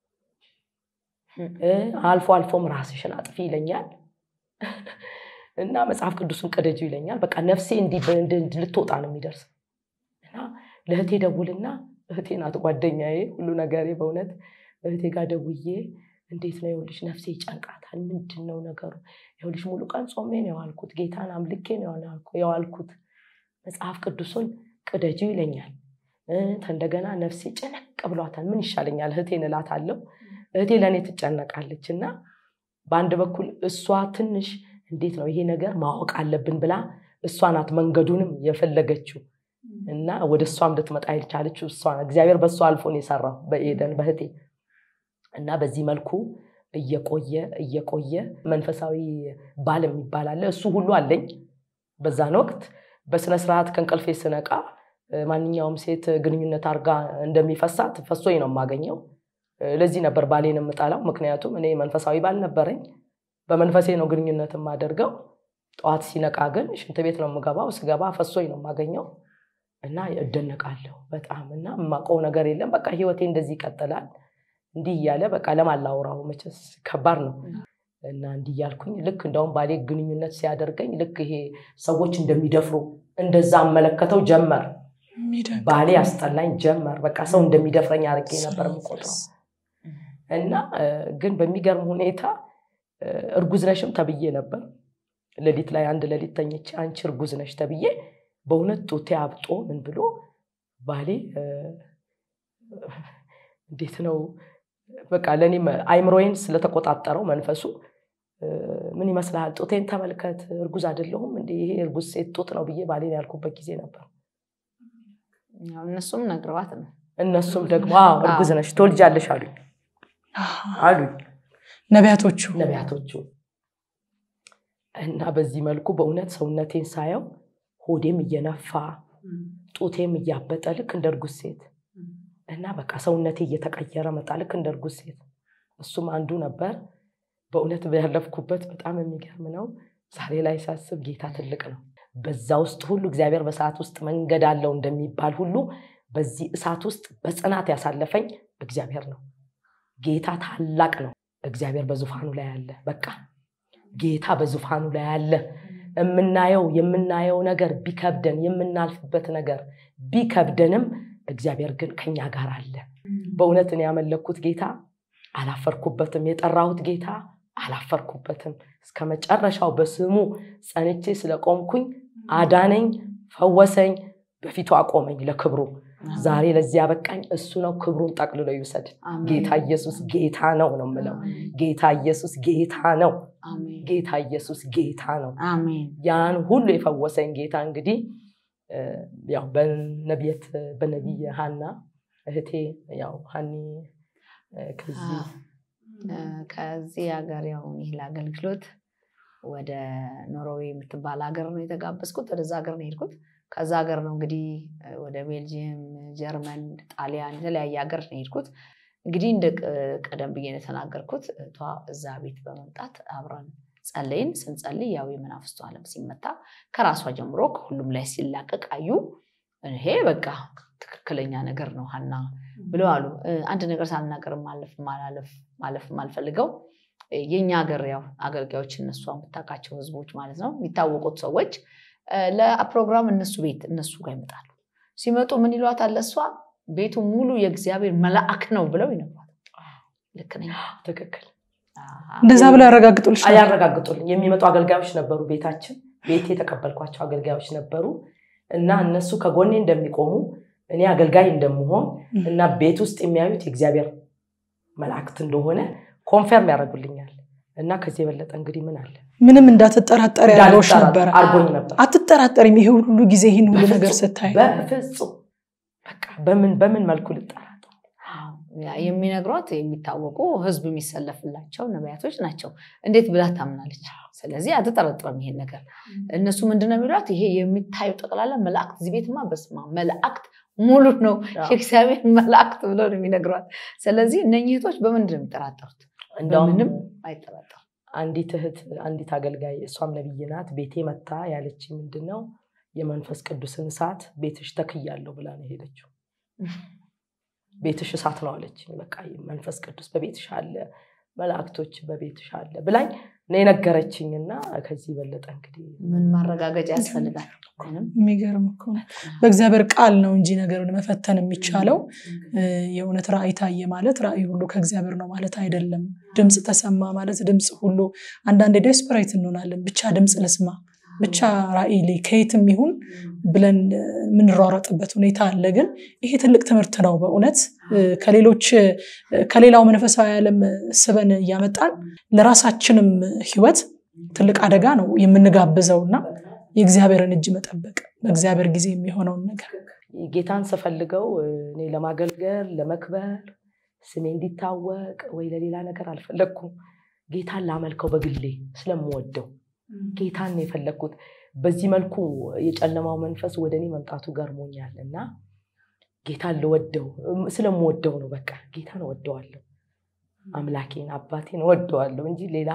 አልፎ አልፎም ራስሽን አጥፊ ይለኛል እና መጽሐፍ ቅዱስን ቅደጂው ይለኛል በቃ ነፍሴ እንዲ በእንድ ልትወጣ ነው የሚደርስ እና ለእህቴ ደውልና እህቴ ናት ጓደኛዬ ሁሉ ነገሬ በእውነት እህቴ ጋር ደውዬ እንዴት ነው ይኸውልሽ ነፍሴ ይጨንቃታል ምንድነው ነገሩ ይኸውልሽ ሙሉ ቀን ጾሜ ነው ያልኩት ጌታን አምልኬ ነው ያልኩት መጽሐፍ ቅዱስን ቅደጂው ይለኛል እንደገና ነፍሴ ጨነቅ ብሏታል ምን ይሻለኛል እህቴን እላታለሁ እህቴ ለኔ ትጨነቃለችና በአንድ በኩል እሷ ትንሽ እንዴት ነው ይሄ ነገር ማወቅ አለብን ብላ እሷ ናት መንገዱንም የፈለገችው እና ወደ እሷም ልትመጣ ይልቻለችው እሷ እግዚአብሔር በእሷ አልፎ ነው የሰራው በኤደን በህቴ እና በዚህ መልኩ እየቆየ እየቆየ መንፈሳዊ ባል የሚባል እሱ ሁሉ አለኝ በዛን ወቅት በስነ ስርዓት ከንቀልፌ ስነቃ ማንኛውም ሴት ግንኙነት አርጋ እንደሚፈሳት ፈሶኝ ነው ማገኘው ለዚህ ነበር ባሌን የምጣላው ምክንያቱም እኔ መንፈሳዊ ባል ነበርኝ በመንፈሴ ነው ግንኙነት ማደርገው ጧት ሲነቃ ግን ሽንት ቤት ነው የምገባው ስገባ ፈሶኝ ነው ማገኘው እና እደነቃለሁ በጣም እና ማቆው ነገር የለም በቃ ህይወቴ እንደዚህ ይቀጥላል እንዲህ ያለ በቃ ለማላውራው መቼስ ከባድ ነው እና እንዲህ ያልኩኝ ልክ እንደውም ባሌ ግንኙነት ሲያደርገኝ ልክ ይሄ ሰዎች እንደሚደፍሩ እንደዛ አመለከተው ጀመር ባሌ አስጠላኝ ጀመር በቃ ሰው እንደሚደፍረኝ አርቄ ነበር የምቆጥረው እና ግን በሚገርም ሁኔታ እርጉዝ ነሽም ተብዬ ነበር ለሊት ላይ አንድ ለሊት ተኝቼ አንቺ እርጉዝ ነሽ ተብዬ በእውነት ጡቴ አብጦ ምን ብሎ ባሌ እንዴት ነው በቃ ለኔ አይምሮዬን ስለተቆጣጣረው መንፈሱ ምን ይመስላል ጡቴን ተመልከት እርጉዝ አይደለሁም እንዴ ይሄ እርጉዝ ሴት ጡት ነው ብዬ ባሌን ያልኩበት ጊዜ ነበር ያው እነሱም ነግረዋት ነው እነሱም ደግሞ አዎ እርጉዝ ነሽ ትወልጃለሽ አሉኝ አሉኝ ነቢያቶቹ ነቢያቶቹ እና በዚህ መልኩ በእውነት ሰውነቴን ሳየው ሆዴም እየነፋ ጡቴም እያበጠ ልክ እንደ እርጉዝ ሴት እና በቃ ሰውነቴ እየተቀየረ መጣ ልክ እንደ እርጉዝ ሴት እሱም አንዱ ነበር በእውነት ያለፍኩበት በጣም የሚገርም ነው ዛሬ ላይ ሳስብ ጌታ ትልቅ ነው በዛ ውስጥ ሁሉ እግዚአብሔር በሰዓት ውስጥ መንገድ አለው እንደሚባል ሁሉ በዚህ እሳት ውስጥ በጽናት ያሳለፈኝ እግዚአብሔር ነው ጌታ ታላቅ ነው እግዚአብሔር በዙፋኑ ላይ አለ በቃ ጌታ በዙፋኑ ላይ አለ የምናየው የምናየው ነገር ቢከብደን የምናልፍበት ነገር ቢከብደንም እግዚአብሔር ግን ከኛ ጋር አለ በእውነት ነው ያመለኩት ጌታ አላፈርኩበትም የጠራሁት ጌታ አላፈርኩበትም እስከመጨረሻው በስሙ ጸንቼ ስለቆምኩኝ አዳነኝ ፈወሰኝ በፊቱ አቆመኝ ለክብሩ ዛሬ ለዚህ ያበቃኝ እሱ ነው ክብሩን ጠቅልሎ ይውሰድ ጌታ ኢየሱስ ጌታ ነው ነው ምለው ጌታ ኢየሱስ ጌታ ነው አሜን ጌታ ኢየሱስ ጌታ ነው አሜን ያን ሁሉ የፈወሰኝ ጌታ እንግዲህ ያው በነቢያት በነቢይ ሃና እህቴ ያው ሃኒ ከዚህ ከዚህ ሀገር ያው ይሄ ለአገልግሎት ወደ ኖርዌይ የምትባል ሀገር ነው የተጋበዝኩት ወደዛ ሀገር ነው የሄድኩት ከዛ ሀገር ነው እንግዲህ ወደ ቤልጂየም ጀርመን ጣሊያን የተለያየ ሀገር ነው የሄድኩት እንግዲህ እንደ ቀደም ብዬ ተናገርኩት ቷ እዛ ቤት በመምጣት አብራን ጸለይን ስንጸልይ ያው የመናፍስቱ ዓለም ሲመታ ከራሷ ጀምሮ ከሁሉም ላይ ሲላቀቅ አዩ ይሄ በቃ ትክክለኛ ነገር ነው ሃና ብለው አሉ አንድ ነገር ሳልናገር ማለፍ ማላለፍ ማለፍ ማልፈልገው የኛ ሀገር ያው አገልጋዮች እነሱ አምጣቃቸው ህዝቦች ማለት ነው የሚታወቁት ሰዎች ለፕሮግራም እነሱ ቤት እነሱ ጋር ይመጣሉ ሲመጡ ምን ይሏታል ለሷ ቤቱ ሙሉ የእግዚአብሔር መልአክ ነው ብለው ይነግሯታል ልክ ነኝ ትክክል እንደዛ ብለ ያረጋግጡልሽ አያረጋግጡልኝ የሚመጡ አገልጋዮች ነበሩ ቤታችን ቤቴ ተቀበልኳቸው አገልጋዮች ነበሩ እና እነሱ ከጎኔ እንደሚቆሙ እኔ አገልጋይ እንደምሆን እና ቤት ውስጥ የሚያዩት እግዚአብሔር መላእክት እንደሆነ ኮንፈርም ያደርጉልኛል እና ከዚህ የበለጠ እንግዲህ ምን አለ ምንም እንዳትጠራጠር ያለውሽ ነበር አርጎኝ ነበር አትጠራጠሪም ይሄ ሁሉ ጊዜ ይሄን ሁሉ ነገር ስታይ በፍጹም በቃ በምን በምን መልኩ ልጠራጠር የሚነግሯት የሚታወቁ ህዝብ የሚሰለፍላቸው ነቢያቶች ናቸው እንዴት ብላ ታምናለች ስለዚህ አትጠራጠርም ይሄን ነገር እነሱ ምንድነው የሚሏት ይሄ የሚታዩ ጠቅላላ መላእክት እዚህ ቤትማ በስማ መላእክት ሙሉ ነው እግዚአብሔር መላእክት ብሎ ነው የሚነግሯት ስለዚህ እነኚህ እህቶች በምንድን ነው የሚጠራጠሩት እንደምንም አይጠራጠሩ አንዲት እህት አንዲት አገልጋይ እሷም ነብይ ናት ቤቴ መጣ ያለች ምንድነው የመንፈስ ቅዱስን እሳት ቤትሽ ተክያለሁ ብላ ነው ሄደችው ቤትሽ እሳት ነው አለች በቃ መንፈስ ቅዱስ በቤትሽ አለ መላእክቶች በቤትሽ አለ ብላኝ ነው ነገረችኝና ከዚህ በለጠ እንግዲህ ምን ማረጋገጫ ያስፈልጋል የሚገርም እኮ በእግዚአብሔር ቃል ነው እንጂ ነገሩን መፈተን የሚቻለው የእውነት ራእይ ታየ ማለት ራእይ ሁሉ ከእግዚአብሔር ነው ማለት አይደለም ድምጽ ተሰማ ማለት ድምጽ ሁሉ አንዳንዴ ዴስፐሬት እንሆናለን ብቻ ድምጽ ለስማ ብቻ ራእይ ላይ ከየትም ይሁን ብለን ምን ሯሯጥበት ሁኔታ አለ ግን ይሄ ትልቅ ትምህርት ነው በእውነት ከሌሎች ከሌላው መንፈሳዊ ዓለም ስበን ያመጣን ለራሳችንም ህይወት ትልቅ አደጋ ነው የምንጋብዘውና የእግዚአብሔርን እጅ መጠበቅ በእግዚአብሔር ጊዜ የሚሆነው ነገር ጌታን ሰፈልገው እኔ ለማገልገል ለመክበር ስሜ እንዲታወቅ ወይ ለሌላ ነገር አልፈለኩም ጌታን ላመልከው በግሌ ስለምወደው ጌታን ነው የፈለኩት በዚህ መልኩ የጨለማው መንፈስ ወደኔ መምጣቱ ገርሞኛልና ጌታን ለወደው ስለምወደው ነው በቃ ጌታን ወደዋለሁ አምላኬን አባቴን ወደዋለሁ እንጂ ሌላ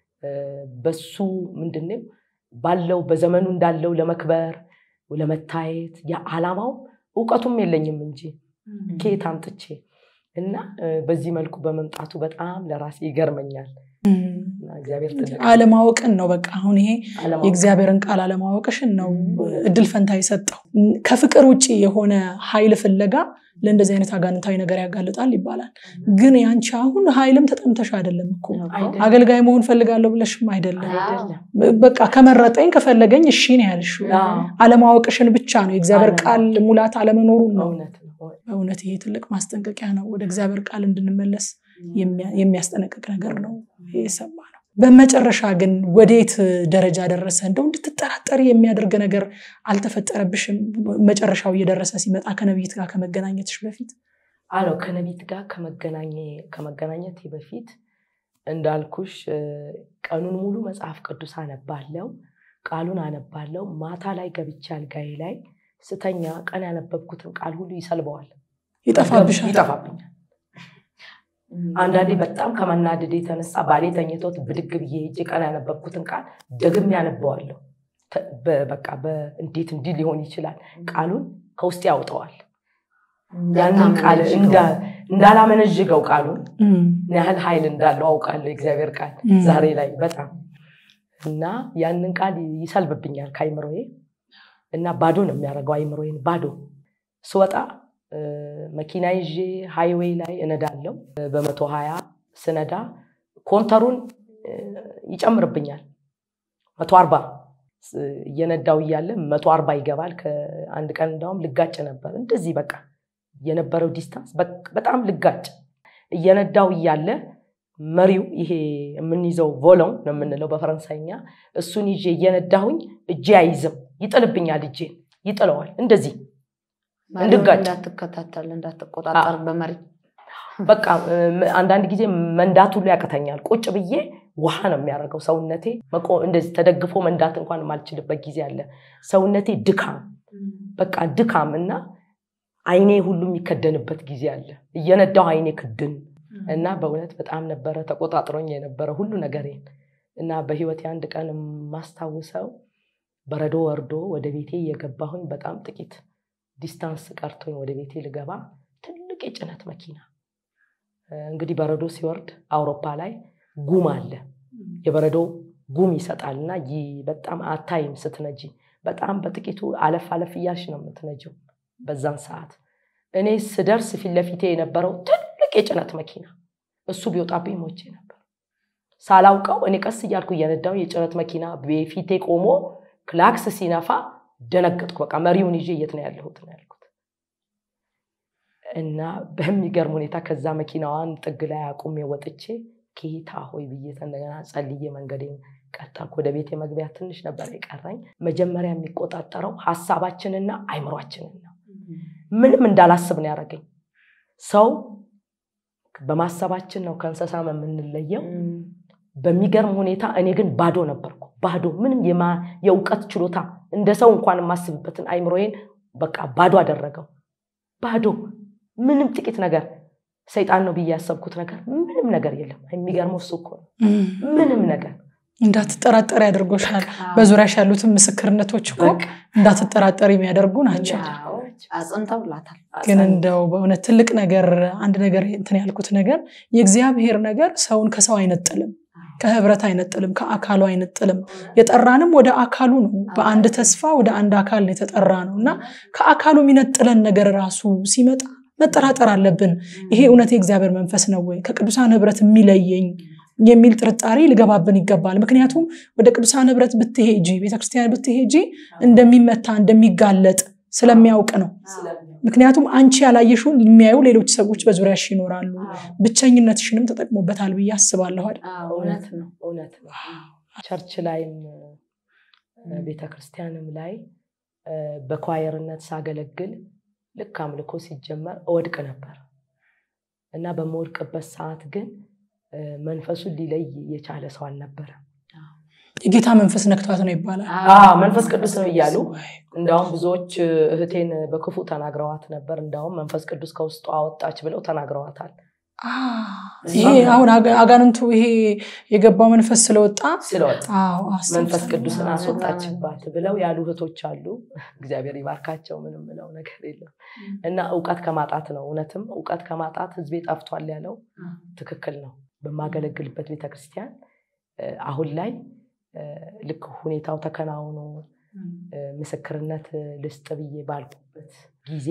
በሱ ምንድነው ባለው በዘመኑ እንዳለው ለመክበር ለመታየት ያዓላማው ዕውቀቱም የለኝም እንጂ ጌታን ጥቼ እና በዚህ መልኩ በመምጣቱ በጣም ለራሴ ይገርመኛል እግዚአብሔር ተደረገ ዓለማወቅን ነው በቃ አሁን ይሄ የእግዚአብሔርን ቃል ዓለማወቅሽን ነው እድል ፈንታ ይሰጣው ከፍቅር ውጪ የሆነ ኃይል ፍለጋ ለእንደዚህ አይነት አጋንንታዊ ነገር ያጋልጣል ይባላል ግን ያንቺ አሁን ኃይልም ተጠምተሽ አይደለም እኮ አገልጋይ መሆን ፈልጋለሁ ብለሽም አይደለም በቃ ከመረጠኝ ከፈለገኝ እሺ ነው ያልሽው ዓለማወቅሽን ብቻ ነው የእግዚአብሔር ቃል ሙላት አለመኖሩ ነው እውነት ይሄ ትልቅ ማስጠንቀቂያ ነው ወደ እግዚአብሔር ቃል እንድንመለስ የሚያስጠነቅቅ ነገር ነው የሰማ ነው በመጨረሻ ግን ወዴት ደረጃ ደረሰ እንደው እንድትጠራጠሪ የሚያደርግ ነገር አልተፈጠረብሽም መጨረሻው እየደረሰ ሲመጣ ከነብይት ጋር ከመገናኘትሽ በፊት አሎ ከነብይት ጋር ከመገናኘ ከመገናኘት በፊት እንዳልኩሽ ቀኑን ሙሉ መጽሐፍ ቅዱስ አነባለሁ ቃሉን አነባለሁ ማታ ላይ ገብቻ አልጋዬ ላይ ስተኛ ቀን ያነበብኩትን ቃል ሁሉ ይሰልበዋል ይጣፋብሻል ይጣፋብኛል አንዳንዴ በጣም ከመናደድ የተነሳ ባሌ ተኝቶት ብድግ ብዬ ሄጄ ቀን ያነበብኩትን ቃል ደግሜ ያነበዋለሁ በቃ በእንዴት እንዲህ ሊሆን ይችላል ቃሉን ከውስጥ ያወጣዋል ያንን ቃል እንዳ እንዳላመነጅገው ቃሉን ያህል ኃይል እንዳለው አውቃለሁ እግዚአብሔር ቃል ዛሬ ላይ በጣም እና ያንን ቃል ይሰልብብኛል ካይምሮዬ እና ባዶ ነው የሚያረጋው አይምሮዬን ባዶ ስወጣ መኪና ይዤ ሃይዌይ ላይ እነዳለሁ በመቶ ሃያ ስነዳ ኮንተሩን ይጨምርብኛል መቶ አርባ የነዳው ይያለ መቶ አርባ ይገባል ከአንድ ቀን እንዳውም ልጋጭ ነበር እንደዚህ በቃ የነበረው ዲስታንስ በጣም ልጋጭ እየነዳው ይያለ መሪው ይሄ ምን ይዘው ቮሎን ነው የምንለው በፈረንሳይኛ እሱን ይዤ እየነዳሁኝ እጄ አይዝም ይጥልብኛል እጄ ይጥለዋል እንደዚህ እንድጋጭ እንዳትከታተል እንዳትቆጣጣር በመሪ በቃ አንዳንድ ጊዜ መንዳት ሁሉ ያቀተኛል ቁጭ ብዬ ውሃ ነው የሚያረጋው ሰውነቴ መቆ እንደዚህ ተደግፎ መንዳት እንኳን ማልችልበት ጊዜ አለ ሰውነቴ ድካም በቃ ድካምና አይኔ ሁሉ የሚከደንበት ጊዜ አለ እየነዳው አይኔ ክድን እና በእውነት በጣም ነበር ተቆጣጥሮኝ የነበረ ሁሉ ነገሬን እና በህይወቴ አንድ ቀን ማስታወሰው በረዶ ወርዶ ወደ ቤቴ የገባሁኝ በጣም ጥቂት ዲስታንስ ቀርቶኝ ወደ ቤቴ ልገባ ትልቅ የጭነት መኪና እንግዲህ በረዶ ሲወርድ አውሮፓ ላይ ጉም አለ የበረዶ ጉም ይሰጣልና ይ በጣም አታይም ስትነጂ በጣም በጥቂቱ አለፍ አለፍ ያልሽ ነው የምትነጂው በዛን ሰዓት እኔ ስደርስ ፊት ለፊቴ የነበረው ትልቅ የጭነት መኪና እሱ ቢወጣብኝ ሞቼ ነበር ሳላውቀው እኔ ቀስ እያልኩ እየነዳው የጭነት መኪና በፊቴ ቆሞ ክላክስ ሲነፋ ደነገጥኩ በቃ መሪውን ይዤ የት ነው ያለሁት ነው ያልኩት እና በሚገርም ሁኔታ ከዛ መኪናዋን ጥግ ላይ አቁሜ ወጥቼ ጌታ ሆይ ብዬ እንደገና ጸልዬ መንገዴን ቀጣልኩ ወደ ቤቴ መግቢያ ትንሽ ነበር የቀረኝ መጀመሪያ የሚቆጣጠረው ሐሳባችንና አይምሮአችንን ነው ምንም እንዳላስብ ነው ያረገኝ ሰው በማሰባችን ነው ከእንስሳ የምንለየው በሚገርም ሁኔታ እኔ ግን ባዶ ነበርኩ ባዶ ምንም የማ የውቀት ችሎታ እንደ ሰው እንኳን ማስብበትን አይምሮዬን በቃ ባዶ አደረገው ባዶ ምንም ጥቂት ነገር ሰይጣን ነው በያሰብኩት ነገር ምንም ነገር የለም የሚገርመው እሱ እኮ ምንም ነገር እንዳትጠራጠር ያደርጎሻል በዙሪያሽ ያሉትን ምስክርነቶች እኮ እንዳትጠራጠር የሚያደርጉ ናቸው አጽንተውላታል ግን እንደው በእውነት ትልቅ ነገር አንድ ነገር እንትን ያልኩት ነገር የእግዚአብሔር ነገር ሰውን ከሰው አይነጥልም ከህብረት አይነጥልም ከአካሉ አይነጥልም የጠራንም ወደ አካሉ ነው በአንድ ተስፋ ወደ አንድ አካል ነው የተጠራነውና ከአካሉ የሚነጥለን ነገር ራሱ ሲመጣ መጠራጠር አለብን ይሄ እውነት የእግዚአብሔር መንፈስ ነው ወይ ከቅዱሳን ህብረት የሚለየኝ የሚል ጥርጣሬ ልገባብን ይገባል ምክንያቱም ወደ ቅዱሳን ህብረት ብትሄጂ ቤተክርስቲያን ብትሄጂ እንደሚመታ እንደሚጋለጥ ስለሚያውቅ ነው ምክንያቱም አንቺ ያላየሽውን የሚያዩ ሌሎች ሰዎች በዙሪያሽ ይኖራሉ ብቸኝነትሽንም ተጠቅሞበታል ብዬ አስባለሁ አይደል እውነት ነው እውነት ነው ቸርች ላይም ቤተክርስቲያንም ላይ በኳየርነት ሳገለግል ልክ አምልኮ ሲጀመር እወድቅ ነበር እና በመወድቅበት ሰዓት ግን መንፈሱን ሊለይ የቻለ ሰው አልነበረ የጌታ መንፈስ ነክቷት ነው ይባላል አዎ መንፈስ ቅዱስ ነው ይያሉ እንዳውም ብዙዎች እህቴን በክፉ ተናግረዋት ነበር እንዳውም መንፈስ ቅዱስ ከውስጧ አወጣች ብለው ተናግረዋታል ይሄ አሁን አጋንንቱ ይሄ የገባው መንፈስ ስለወጣ ስለወጣ አዎ መንፈስ ቅዱስን አስወጣችባት ብለው ያሉ እህቶች አሉ እግዚአብሔር ይባርካቸው ምንም ነው ነገር የለም እና ዕውቀት ከማጣት ነው እውነትም ዕውቀት ከማጣት ህዝብ ጠፍቷል ያለው ትክክል ነው በማገለግልበት ቤተክርስቲያን አሁን ላይ ልክ ሁኔታው ተከናውኖ ምስክርነት ልስጥ ብዬ ባልኩበት ጊዜ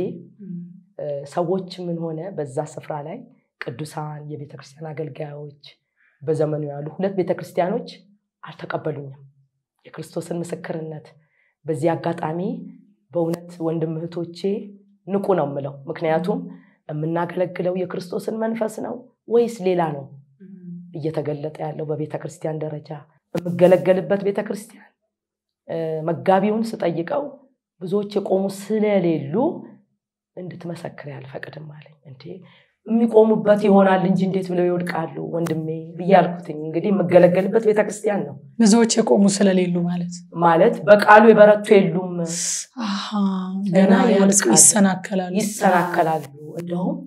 ሰዎች ምን ሆነ በዛ ስፍራ ላይ ቅዱሳን የቤተክርስቲያን አገልጋዮች በዘመኑ ያሉ ሁለት ቤተክርስቲያኖች አልተቀበሉኝም የክርስቶስን ምስክርነት በዚህ አጋጣሚ በእውነት ወንድም እህቶቼ ንቁ ነው ምለው ምክንያቱም የምናገለግለው የክርስቶስን መንፈስ ነው ወይስ ሌላ ነው እየተገለጠ ያለው በቤተክርስቲያን ደረጃ በመገለገልበት ቤተክርስቲያን መጋቢውን ስጠይቀው ብዙዎች የቆሙ ስለሌሉ እንድትመሰክር ያልፈቅድም አለኝ እንዴ የሚቆሙበት ይሆናል እንጂ እንዴት ብለው ይወድቃሉ ወንድሜ ብያልኩትኝ እንግዲህ መገለገልበት ቤተክርስቲያን ነው ብዙዎች የቆሙ ስለሌሉ ማለት ማለት በቃሉ የበረቱ የሉም አሃ ገና ይሰናከላሉ ይሰናከላሉ እንደውም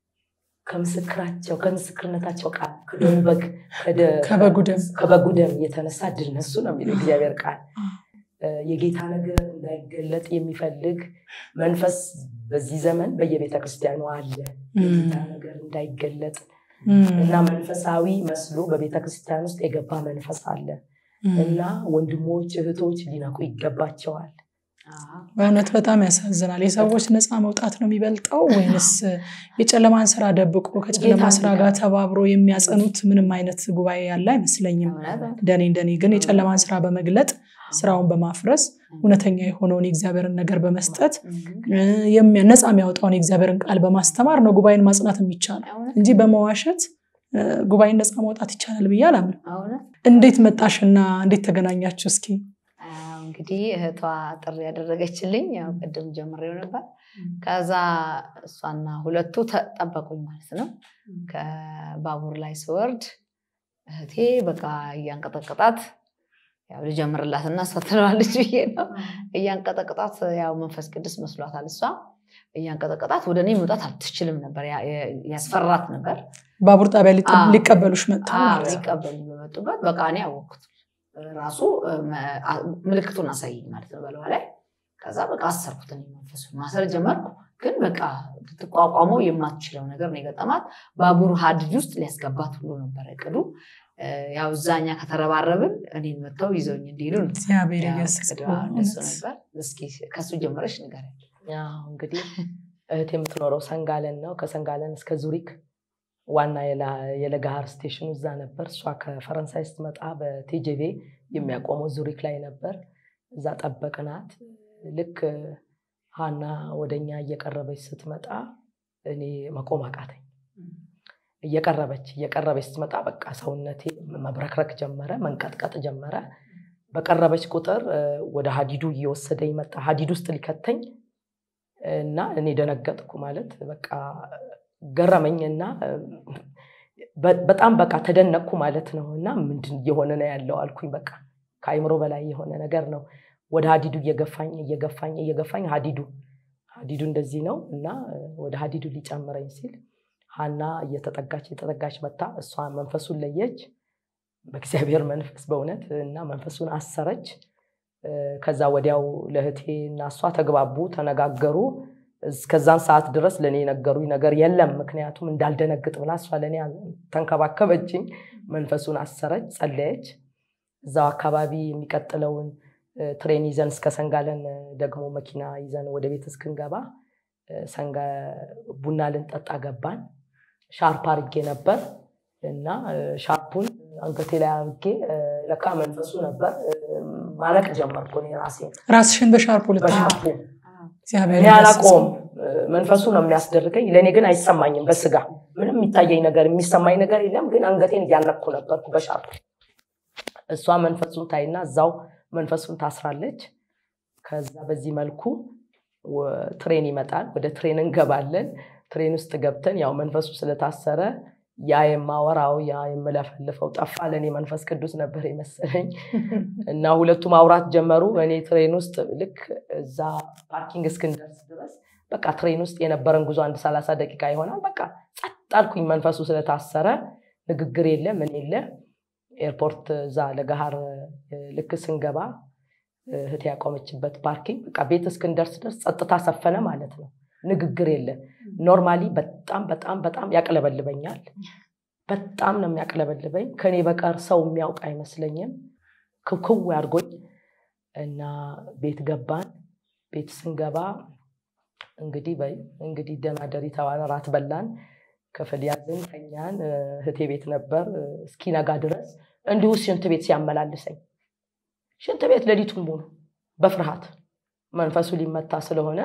ከምስክራቸው ከምስክርነታቸው ቃል ከደንበግ ከበጉደም ከበጉደም የተነሳ ድነሱ ነው የሚለው እግዚአብሔር ቃል የጌታ ነገር እንዳይገለጥ የሚፈልግ መንፈስ በዚህ ዘመን በየቤተክርስቲያኑ አለ የጌታ ነገር እንዳይገለጥ እና መንፈሳዊ መስሎ በቤተክርስቲያን ውስጥ የገባ መንፈስ አለ እና ወንድሞች እህቶች ሊነቁ ይገባቸዋል በእውነት በጣም ያሳዝናል የሰዎች ነፃ መውጣት ነው የሚበልጠው ወይንስ የጨለማን ስራ ደብቆ ከጨለማ ስራ ጋር ተባብሮ የሚያጸኑት ምንም አይነት ጉባኤ ያለ አይመስለኝም ደኔ እንደኔ ግን የጨለማን ስራ በመግለጥ ስራውን በማፍረስ እውነተኛ የሆነውን የእግዚአብሔርን ነገር በመስጠት ነፃ የሚያወጣውን የእግዚአብሔርን ቃል በማስተማር ነው ጉባኤን ማጽናት የሚቻለው እንጂ በመዋሸት ጉባኤን ነፃ ማውጣት ይቻላል ብዬ አላምንም እንዴት መጣሽና እንዴት ተገናኛችሁ እስኪ እንግዲህ እህቷ ጥሪ ያደረገችልኝ ያው ቀደም ጀምሬው ነበር ከዛ እሷና ሁለቱ ተጠበቁኝ ማለት ነው ከባቡር ላይ ስወርድ እህቴ በቃ ያንቀጠቀጣት ያው ልጀምርላትና ሰተናለች ብዬ ነው ያንቀጠቀጣት ያው መንፈስ ቅዱስ መስሏታል እሷ ያንቀጠቀጣት ወደኔ መውጣት አትችልም ነበር ያስፈራት ነበር ባቡር ጣቢያ ሊቀበሉሽ መጣ ማለት ሊቀበሉ በመጡበት በቃ እኔ ያወቅኩት ራሱ ምልክቱን አሳይኝ ማለት ነው በለዋ ላይ ከዛ በቃ አሰርኩት እኔ መንፈሱ ማሰር ጀመርኩ ግን በቃ ተቋቋመው የማትችለው ነገር ነው የገጠማት ባቡር ሀዲድ ውስጥ ሊያስገባት ሁሉ ነበር እቅዱ ያው ዛኛ ከተረባረብን እኔን መተው ይዘውኝ እንዲሉ ነው እግዚአብሔር ይመስገን ነበር እስኪ ከሱ ጀምረሽ ንገረኝ ያው እንግዲህ እህቴ የምትኖረው ሰንጋለን ነው ከሰንጋለን እስከ ዙሪክ ዋና የለጋሃር ስቴሽኑ እዛ ነበር እሷ ከፈረንሳይ ስትመጣ በቲጂቪ የሚያቆመው ዙሪክ ላይ ነበር እዛ ጠበቅናት ልክ ሃና ወደኛ እየቀረበች ስትመጣ እኔ መቆም አቃተኝ እየቀረበች እየቀረበች ስትመጣ በቃ ሰውነቴ መብረክረክ ጀመረ መንቀጥቀጥ ጀመረ በቀረበች ቁጥር ወደ ሀዲዱ እየወሰደኝ መጣ ሀዲዱ ውስጥ ሊከተኝ እና እኔ ደነገጥኩ ማለት በቃ ገረመኝና በጣም በቃ ተደነቅኩ ማለት ነውና ምንድን እየሆነ ነው ያለው አልኩኝ በቃ ካይምሮ በላይ የሆነ ነገር ነው ወደ ሀዲዱ እየገፋኝ እየገፋኝ እየገፋኝ ሀዲዱ ሀዲዱ እንደዚህ ነው እና ወደ ሀዲዱ ሊጨምረኝ ሲል ሃና እየተጠጋች እየተጠጋች መጣ እሷ መንፈሱን ለየች በእግዚአብሔር መንፈስ በእውነት እና መንፈሱን አሰረች ከዛ ወዲያው ለህቴና እሷ ተግባቡ ተነጋገሩ እስከዛን ሰዓት ድረስ ለኔ ነገሩኝ ነገር የለም ምክንያቱም እንዳልደነግጥ ብላ እሷ ለኔ ተንከባከበችኝ መንፈሱን አሰረች ጸለየች እዛው አካባቢ የሚቀጥለውን ትሬን ይዘን እስከ ሰንጋለን ደግሞ መኪና ይዘን ወደ ቤት እስክንገባ ሰንጋ ቡና ልንጠጣ ገባን ሻርፕ አርጌ ነበር እና ሻርፑን አንገቴ ላይ አርጌ ለካ መንፈሱ ነበር ማለቅ ጀመርኩ እኔ ራሴ ራስሽን በሻርፑ ልታጣ እግዚአብሔር ያላቆም መንፈሱ ነው የሚያስደርገኝ ለኔ ግን አይሰማኝም በስጋ ምንም የሚታየኝ ነገር የሚሰማኝ ነገር የለም ግን አንገቴን ያነኩ ነበርኩ በሻርፑ እሷ መንፈሱን ታይና እዛው መንፈሱን ታስራለች ከዛ በዚህ መልኩ ትሬን ይመጣል ወደ ትሬን እንገባለን ትሬን ውስጥ ገብተን ያው መንፈሱ ስለታሰረ ያ የማወራው ያ የመለፈልፈው ጠፋ ለኔ መንፈስ ቅዱስ ነበር የመሰለኝ እና ሁለቱ ማውራት ጀመሩ እኔ ትሬን ውስጥ ልክ እዛ ፓርኪንግ እስክንደርስ ድረስ በቃ ትሬን ውስጥ የነበረን ጉዞ አንድ ሰላሳ ደቂቃ ይሆናል በቃ ጸጥ አልኩኝ መንፈሱ ስለታሰረ ንግግር የለም ምን የለ ኤርፖርት ዛ ለጋሃር ልክ ስንገባ እህቴ ያቆመችበት ፓርኪንግ በቃ ቤት እስክንደርስ ድረስ ጸጥታ ሰፈነ ማለት ነው ንግግር የለ ኖርማሊ በጣም በጣም በጣም ያቀለበልበኛል በጣም ነው የሚያቀለበልበኝ ከኔ በቀር ሰው የሚያውቅ አይመስለኝም ክውክው ያርጎኝ እና ቤት ገባን ቤት ስንገባ እንግዲህ በይ እንግዲህ ደናደሪ ተዋራት በላን ከፈዲያዝን ከኛን እህቴ ቤት ነበር እስኪነጋ ድረስ እንዲሁ ሽንት ቤት ሲያመላልሰኝ ሽንት ቤት ለሊቱን ሙሉ በፍርሃት መንፈሱ ሊመታ ስለሆነ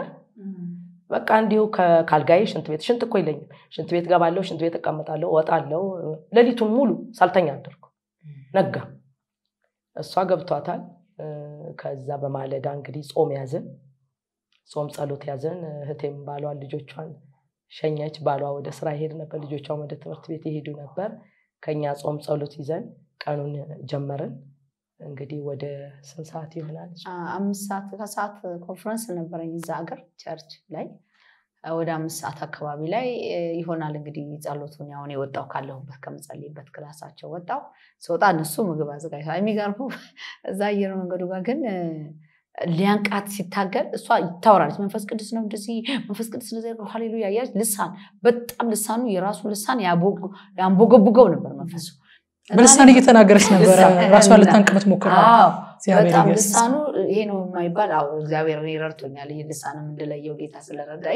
በቃ እንዲሁ ካልጋይ ሽንት ቤት ሽንት እኮ ይለኝ ሽንት ቤት ገባለሁ ሽንት ቤት ተቀመጣለሁ ወጣለሁ ለሊቱን ሙሉ ሳልተኛ አደርኩ ነጋ እሷ ገብቷታል ከዛ በማለዳ እንግዲህ ጾም ያዘን ጾም ጸሎት ያዘን እህቴም ባሏ ልጆቿን ሸኛች ባሏ ወደ ስራ ሄድ ነበር ልጆቿም ወደ ትምህርት ቤት ይሄዱ ነበር ከኛ ጾም ጸሎት ይዘን ቀኑን ጀመረን እንግዲህ ወደ ስንት ሰዓት ይሆናል አምስት ሰዓት ከሰዓት ኮንፈረንስ ነበረኝ እዛ ሀገር ቸርች ላይ ወደ አምስት ሰዓት አካባቢ ላይ ይሆናል እንግዲህ ጸሎቱን ያው እኔ ወጣው ካለሁበት ከመጸልይበት ክላሳቸው ወጣው ስወጣ እነሱ ምግብ አዘጋጅተዋል የሚገርመው እዛ አየር መንገዱ ጋር ግን ሊያንቃት ሲታገል እሷ ይታወራለች መንፈስ ቅዱስ ነው እንደዚህ መንፈስ ቅዱስ እንደዚህ ሃሌሉያ ያያች ልሳን በጣም ልሳኑ የራሱ ልሳን ያቦግ ያንቦገቡገው ነበር መንፈሱ በልሳን እየተናገረች ነበር ራሷን ልታንቀበት ሞክራ በጣም ልሳኑ ይሄ ነው የማይባል አው እግዚአብሔር እኔ ረድቶኛል ይሄ ልሳንም እንደለየው ጌታ ስለረዳኝ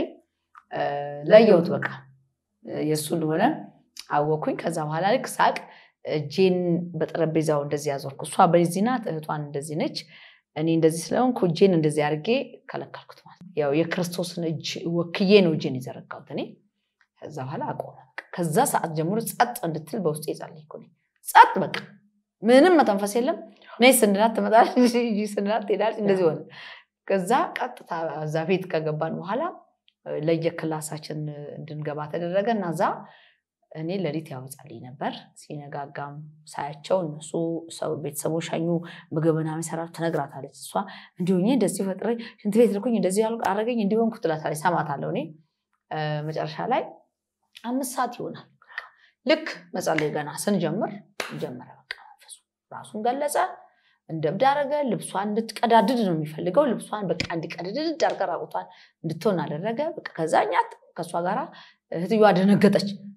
ለየውት በቃ የሱ እንደሆነ አወኩኝ ከዛ በኋላ ልክ ሳቅ እጄን በጠረጴዛው እንደዚህ ያዞርኩ እሷ በዚህ ናት እህቷን እንደዚህ ነች እኔ እንደዚህ ስለሆንኩ እጄን እንደዚህ አድርጌ ከለከልኩት ማለት ያው የክርስቶስን እጅ ወክዬ ነው እጄን ይዘረጋውት እኔ ከዛ በኋላ አቆመ ከዛ ሰዓት ጀምሮ ጸጥ እንድትል በውስጤ ጸልይኩኝ ጸጥ በቃ ምንም መተንፈስ የለም ነይ ስንላት ትመጣለች እጂ ስንላት ትሄዳለች እንደዚህ ሆነ ከዛ ቀጥታ እዛ ቤት ከገባን በኋላ ለየክላሳችን እንድንገባ ተደረገና ዛ እኔ ለሊት ያወጣልኝ ነበር ሲነጋጋም ሳያቸው እነሱ ሰው ቤተሰቦች ሻኙ ምግብና መሰራት ተነግራታለች እሷ እንዲሁኝ እንደዚህ ፈጥሬ ሽንት ቤት ልኩኝ እንደዚህ ያሉ አረጋኝ እንዲሆንኩ ትላታለች ሰማታለሁ እኔ መጨረሻ ላይ አምስት ሰዓት ይሆናል ልክ መጸለይ ገና ስንጀምር ጀመረ በቃ መንፈሱ ራሱን ገለጸ እንደብድ አረገ ልብሷን እንድትቀዳድድ ነው የሚፈልገው ልብሷን በቃ እንድትቀዳድድ አርገራውቷን እንድትሆን አደረገ በቃ ከዛኛት ከሷ ጋራ እህትየዋ ደነገጠች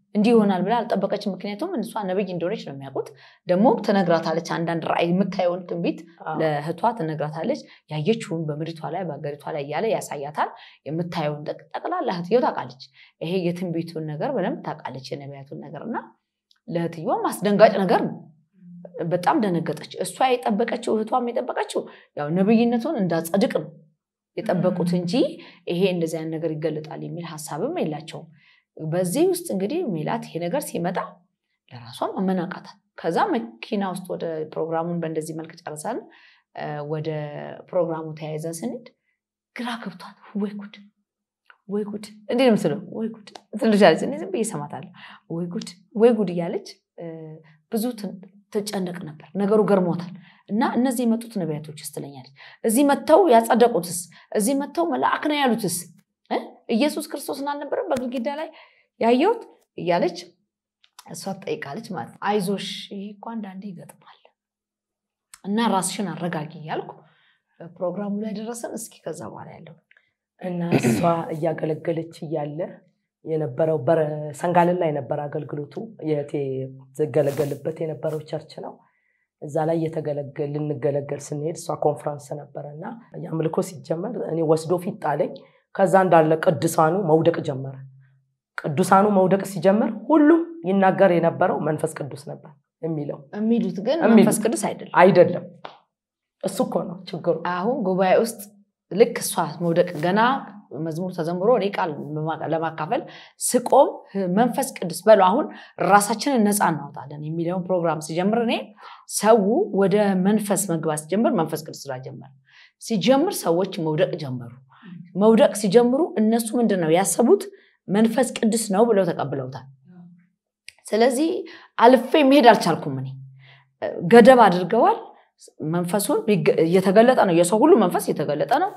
እንዲህ ይሆናል ብላ አልጠበቀችም ምክንያቱም እሷ ነብይ እንደሆነች ነው የሚያውቁት ደግሞ ተነግራታለች አንዳንድ ራእይ የምታየውን ትንቢት ለህቷ ተነግራታለች ያየችውን በምድሪቷ ላይ በአገሪቷ ላይ ያለ ያሳያታል የምታየውን ጠቅላላ ህትየው ታውቃለች ይሄ የትንቢቱን ነገር በደንብ ታውቃለች የነቢያቱን ነገርና ለህትየው ማስደንጋጭ ነገር ነው በጣም ደነገጠች እሷ የጠበቀችው ህቷም የጠበቀችው ያው ነብይነቱን እንዳጸድቅ ነው የጠበቁት እንጂ ይሄ እንደዚህ አይነት ነገር ይገለጣል የሚል ሐሳብም የላቸውም በዚህ ውስጥ እንግዲህ ሜላት ይሄ ነገር ሲመጣ ለራሷም አመናቃታል ከዛ መኪና ውስጥ ወደ ፕሮግራሙን በእንደዚህ መልክ ጨርሰን ወደ ፕሮግራሙ ተያይዘን ስንሄድ ግራ ገብቷት ወይ ጉድ ወይ ጉድ እንዴ ነው የምትለው ወይ ጉድ ትልጃለች እኔ ዝም ብዬ እሰማታለሁ ወይ ጉድ ወይ ጉድ እያለች ብዙ ተጨነቅ ነበር ነገሩ ገርሞታል እና እነዚህ የመጡት ነቢያቶች ስትለኛለች እዚህ መተው ያጸደቁትስ እዚህ መተው መልአክ ነው ያሉትስ እ ኢየሱስ ክርስቶስን አልነበረም በግድግዳ ላይ ያየውት እያለች እሷ ጠይቃለች ማለት አይዞሽ ይሄ እኮ አንዳንዴ ይገጥማል እና ራስሽን አረጋጊ ያልኩ ፕሮግራሙ ላይ ደረሰን እስኪ ከዛ በኋላ ያለው እና እሷ እያገለገለች እያለ የነበረው በሰንጋለን ላይ ነበር አገልግሎቱ የቴ ዘገለገልበት የነበረው ቸርች ነው እዛ ላይ የተገለገል ልንገለገል ስንሄድ እሷ ኮንፈረንስ ነበርና ያምልኮ ሲጀመር እኔ ወስዶ ፊት ጣለኝ ከዛ እንዳለ ቅዱሳኑ መውደቅ ጀመረ ቅዱሳኑ መውደቅ ሲጀምር ሁሉም ይናገር የነበረው መንፈስ ቅዱስ ነበር የሚለው የሚሉት ግን መንፈስ ቅዱስ አይደለም አይደለም እሱ እኮ ነው ችግሩ አሁን ጉባኤ ውስጥ ልክ እሷ መውደቅ ገና መዝሙር ተዘምሮ እኔ ቃል ለማካፈል ስቆም መንፈስ ቅዱስ በለው አሁን ራሳችንን ነፃ እናውጣለን የሚለው ፕሮግራም ሲጀምር እኔ ሰው ወደ መንፈስ መግባት ሲጀምር መንፈስ ቅዱስ ስራ ጀመረ ሲጀምር ሰዎች መውደቅ ጀመሩ መውደቅ ሲጀምሩ እነሱ ምንድነው ያሰቡት መንፈስ ቅዱስ ነው ብለው ተቀብለውታል ስለዚህ አልፌ መሄድ አልቻልኩም እኔ ገደብ አድርገዋል መንፈሱን እየተገለጠ ነው የሰው ሁሉ መንፈስ እየተገለጠ ነው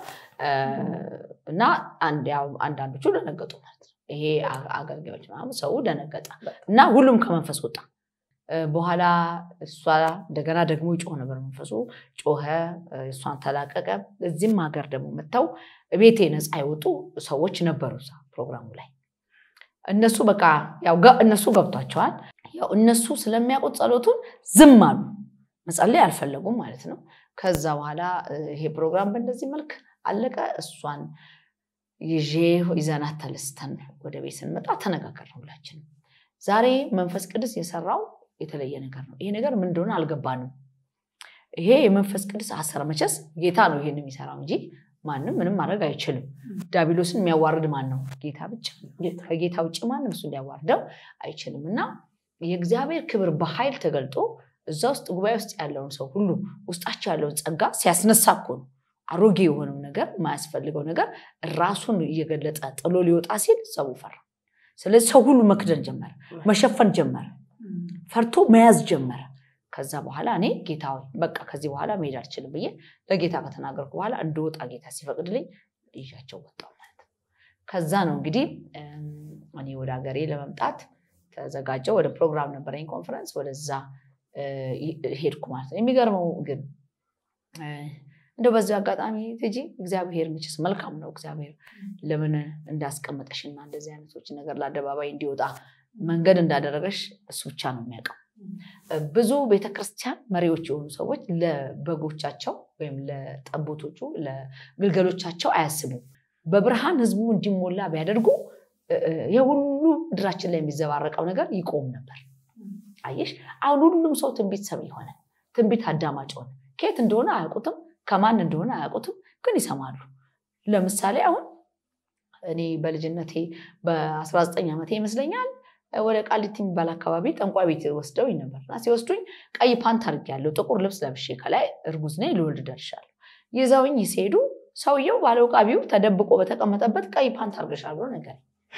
እና አንድ ያው አንዳንዶቹ ደነገጡ ማለት ነው ይሄ አገልጋዮች ማለት ሰው ደነገጠ እና ሁሉም ከመንፈስ ወጣ በኋላ እሷ እንደገና ደግሞ ይጮህ ነበር መንፈሱ ጮኸ እሷን ተላቀቀ እዚህም ሀገር ደግሞ መጣው ቤቴ ነፃ አይወጡ ሰዎች ነበሩ እዛ ፕሮግራሙ ላይ እነሱ በቃ ያው እነሱ ገብቷቸዋል ያው እነሱ ስለሚያውቁት ጸሎቱን ዝም አሉ መጸለይ አልፈለጉም ማለት ነው ከዛ በኋላ ይሄ ፕሮግራም በእንደዚህ መልክ አለቀ እሷን ይዤ ይዘናት ተለስተን ወደ ቤት ስንመጣ ተነጋገርን ሁላችንም ዛሬ መንፈስ ቅዱስ የሰራው የተለየ ነገር ነው ይሄ ነገር ምን እንደሆነ አልገባንም ይሄ የመንፈስ ቅዱስ አሰራ መቸስ ጌታ ነው ይሄን የሚሰራው እንጂ ማንንም ምንም ማድረግ አይችልም ዳቢሎስን የሚያዋርድ ማን ነው ጌታ ብቻ ከጌታ ውጪ ማንንም እሱ ሊያዋርደው አይችልምና የእግዚአብሔር ክብር በኃይል ተገልጦ እዛ ውስጥ ጉባኤ ውስጥ ያለውን ሰው ሁሉ ውስጣቸው ያለውን ጸጋ ሲያስነሳኮ ነው አሮጌ የሆነው ነገር ማያስፈልገው ነገር ራሱን እየገለጠ ጥሎ ሊወጣ ሲል ሰው ፈራ ስለዚህ ሰው ሁሉ መክደን ጀመረ መሸፈን ጀመረ ፈርቶ መያዝ ጀመረ ከዛ በኋላ እኔ ጌታው በቃ ከዚህ በኋላ መሄድ አልችልም ብዬ ለጌታ ከተናገርኩ በኋላ እንደወጣ ጌታ ሲፈቅድልኝ ልጅያቸው ወጣው ማለት ነው ከዛ ነው እንግዲህ እኔ ወደ ሀገሬ ለመምጣት ተዘጋጀው ወደ ፕሮግራም ነበረኝ ኮንፈረንስ ወደዛ ሄድኩ ማለት ነው የሚገርመው ግን እንደው በዚህ አጋጣሚ ትጂ እግዚአብሔር ምንጭስ መልካም ነው እግዚአብሔር ለምን እንዳስቀመጠሽና እንደዚህ አይነቶች ነገር ለአደባባይ እንዲወጣ መንገድ እንዳደረገሽ እሱ ብቻ ነው የሚያውቀው ብዙ ቤተክርስቲያን መሪዎች የሆኑ ሰዎች ለበጎቻቸው ወይም ለጠቦቶቹ ለግልገሎቻቸው አያስቡም በብርሃን ህዝቡ እንዲሞላ ቢያደርጉ የሁሉ ድራችን ላይ የሚዘባረቀው ነገር ይቆም ነበር አይሽ አሁን ሁሉም ሰው ትንቢት ሰሚ ሆነ ትንቢት አዳማጭ ሆነ ከየት እንደሆነ አያውቁትም ከማን እንደሆነ አያውቁትም ግን ይሰማሉ ለምሳሌ አሁን እኔ በልጅነቴ በ19 ዓመቴ ይመስለኛል ወደ ቃሊቲ የሚባል አካባቢ ጠንቋይ ቤት ወስደው ይነበርና ሲወስዱኝ ቀይ ፓንት አድርጌያለሁ ጥቁር ልብስ ለብሼ ከላይ እርጉዝ ነኝ ልወልድ ደርሻለሁ ይዘውኝ ሲሄዱ ሰውየው ባለው ቃቢው ተደብቆ በተቀመጠበት ቀይ ፓንት አድርገሻል ብሎ ነገር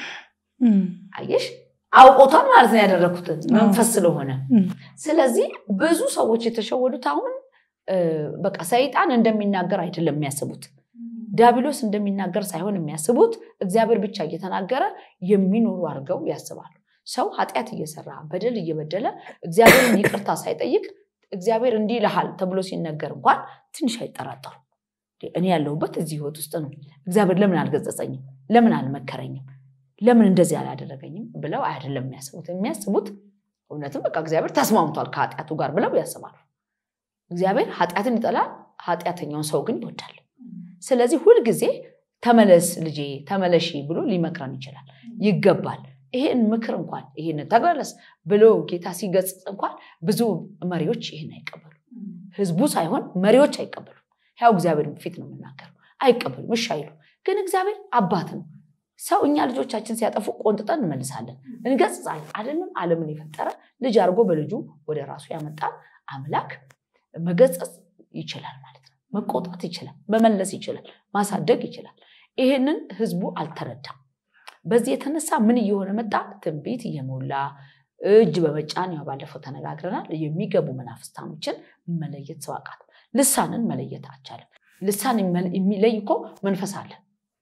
አይሽ አውቆታል ማለት ነው ያደረኩት መንፈስ ስለሆነ ስለዚህ ብዙ ሰዎች የተሸወዱት አሁን በቃ ሰይጣን እንደሚናገር አይደለም የሚያስቡት ዲያብሎስ እንደሚናገር ሳይሆን የሚያስቡት እግዚአብሔር ብቻ እየተናገረ የሚኖሩ አድርገው ያስባሉ ሰው ኃጢአት እየሰራ በደል እየበደለ እግዚአብሔርን ይቅርታ ሳይጠይቅ እግዚአብሔር እንዲህ ይልሃል ተብሎ ሲነገር እንኳን ትንሽ አይጠራጠሩ እኔ ያለሁበት እዚህ ህይወት ውስጥ ነው እግዚአብሔር ለምን አልገጸጸኝም ለምን አልመከረኝም ለምን እንደዚህ አላደረገኝም ብለው አይደለም የሚያስቡት የሚያስቡት እውነትም በቃ እግዚአብሔር ተስማምቷል ከኃጢአቱ ጋር ብለው ያስባሉ እግዚአብሔር ኃጢአትን ይጠላል ኃጢአተኛውን ሰው ግን ይወዳል ስለዚህ ሁሉ ጊዜ ተመለስ ልጄ ተመለሺ ብሎ ሊመክረን ይችላል ይገባል ይሄን ምክር እንኳን ይሄን ተገለስ ብሎ ጌታ ሲገጽጽ እንኳን ብዙ መሪዎች ይሄን አይቀበሉ ህዝቡ ሳይሆን መሪዎች አይቀበሉ ያው እግዚአብሔር ፊት ነው የምናገረው አይቀበሉ እሺ አይሉ ግን እግዚአብሔር አባት ነው ሰው እኛ ልጆቻችን ሲያጠፉ ቆንጥጠን እንመልሳለን እንገጽጻለን አይደለም ዓለምን የፈጠረ ልጅ አርጎ በልጁ ወደ ራሱ ያመጣል አምላክ መገጸጽ ይችላል ማለት ነው መቆጣት ይችላል መመለስ ይችላል ማሳደግ ይችላል ይሄንን ህዝቡ አልተረዳም በዚህ የተነሳ ምን እየሆነ መጣ ትንቢት እየሞላ እጅ በመጫን ያው ባለፈው ተነጋግረናል የሚገቡ መናፍስታኖችን መለየት ሰዋቃት ልሳንን መለየት አቻለም ልሳን የሚለይኮ መንፈስ አለ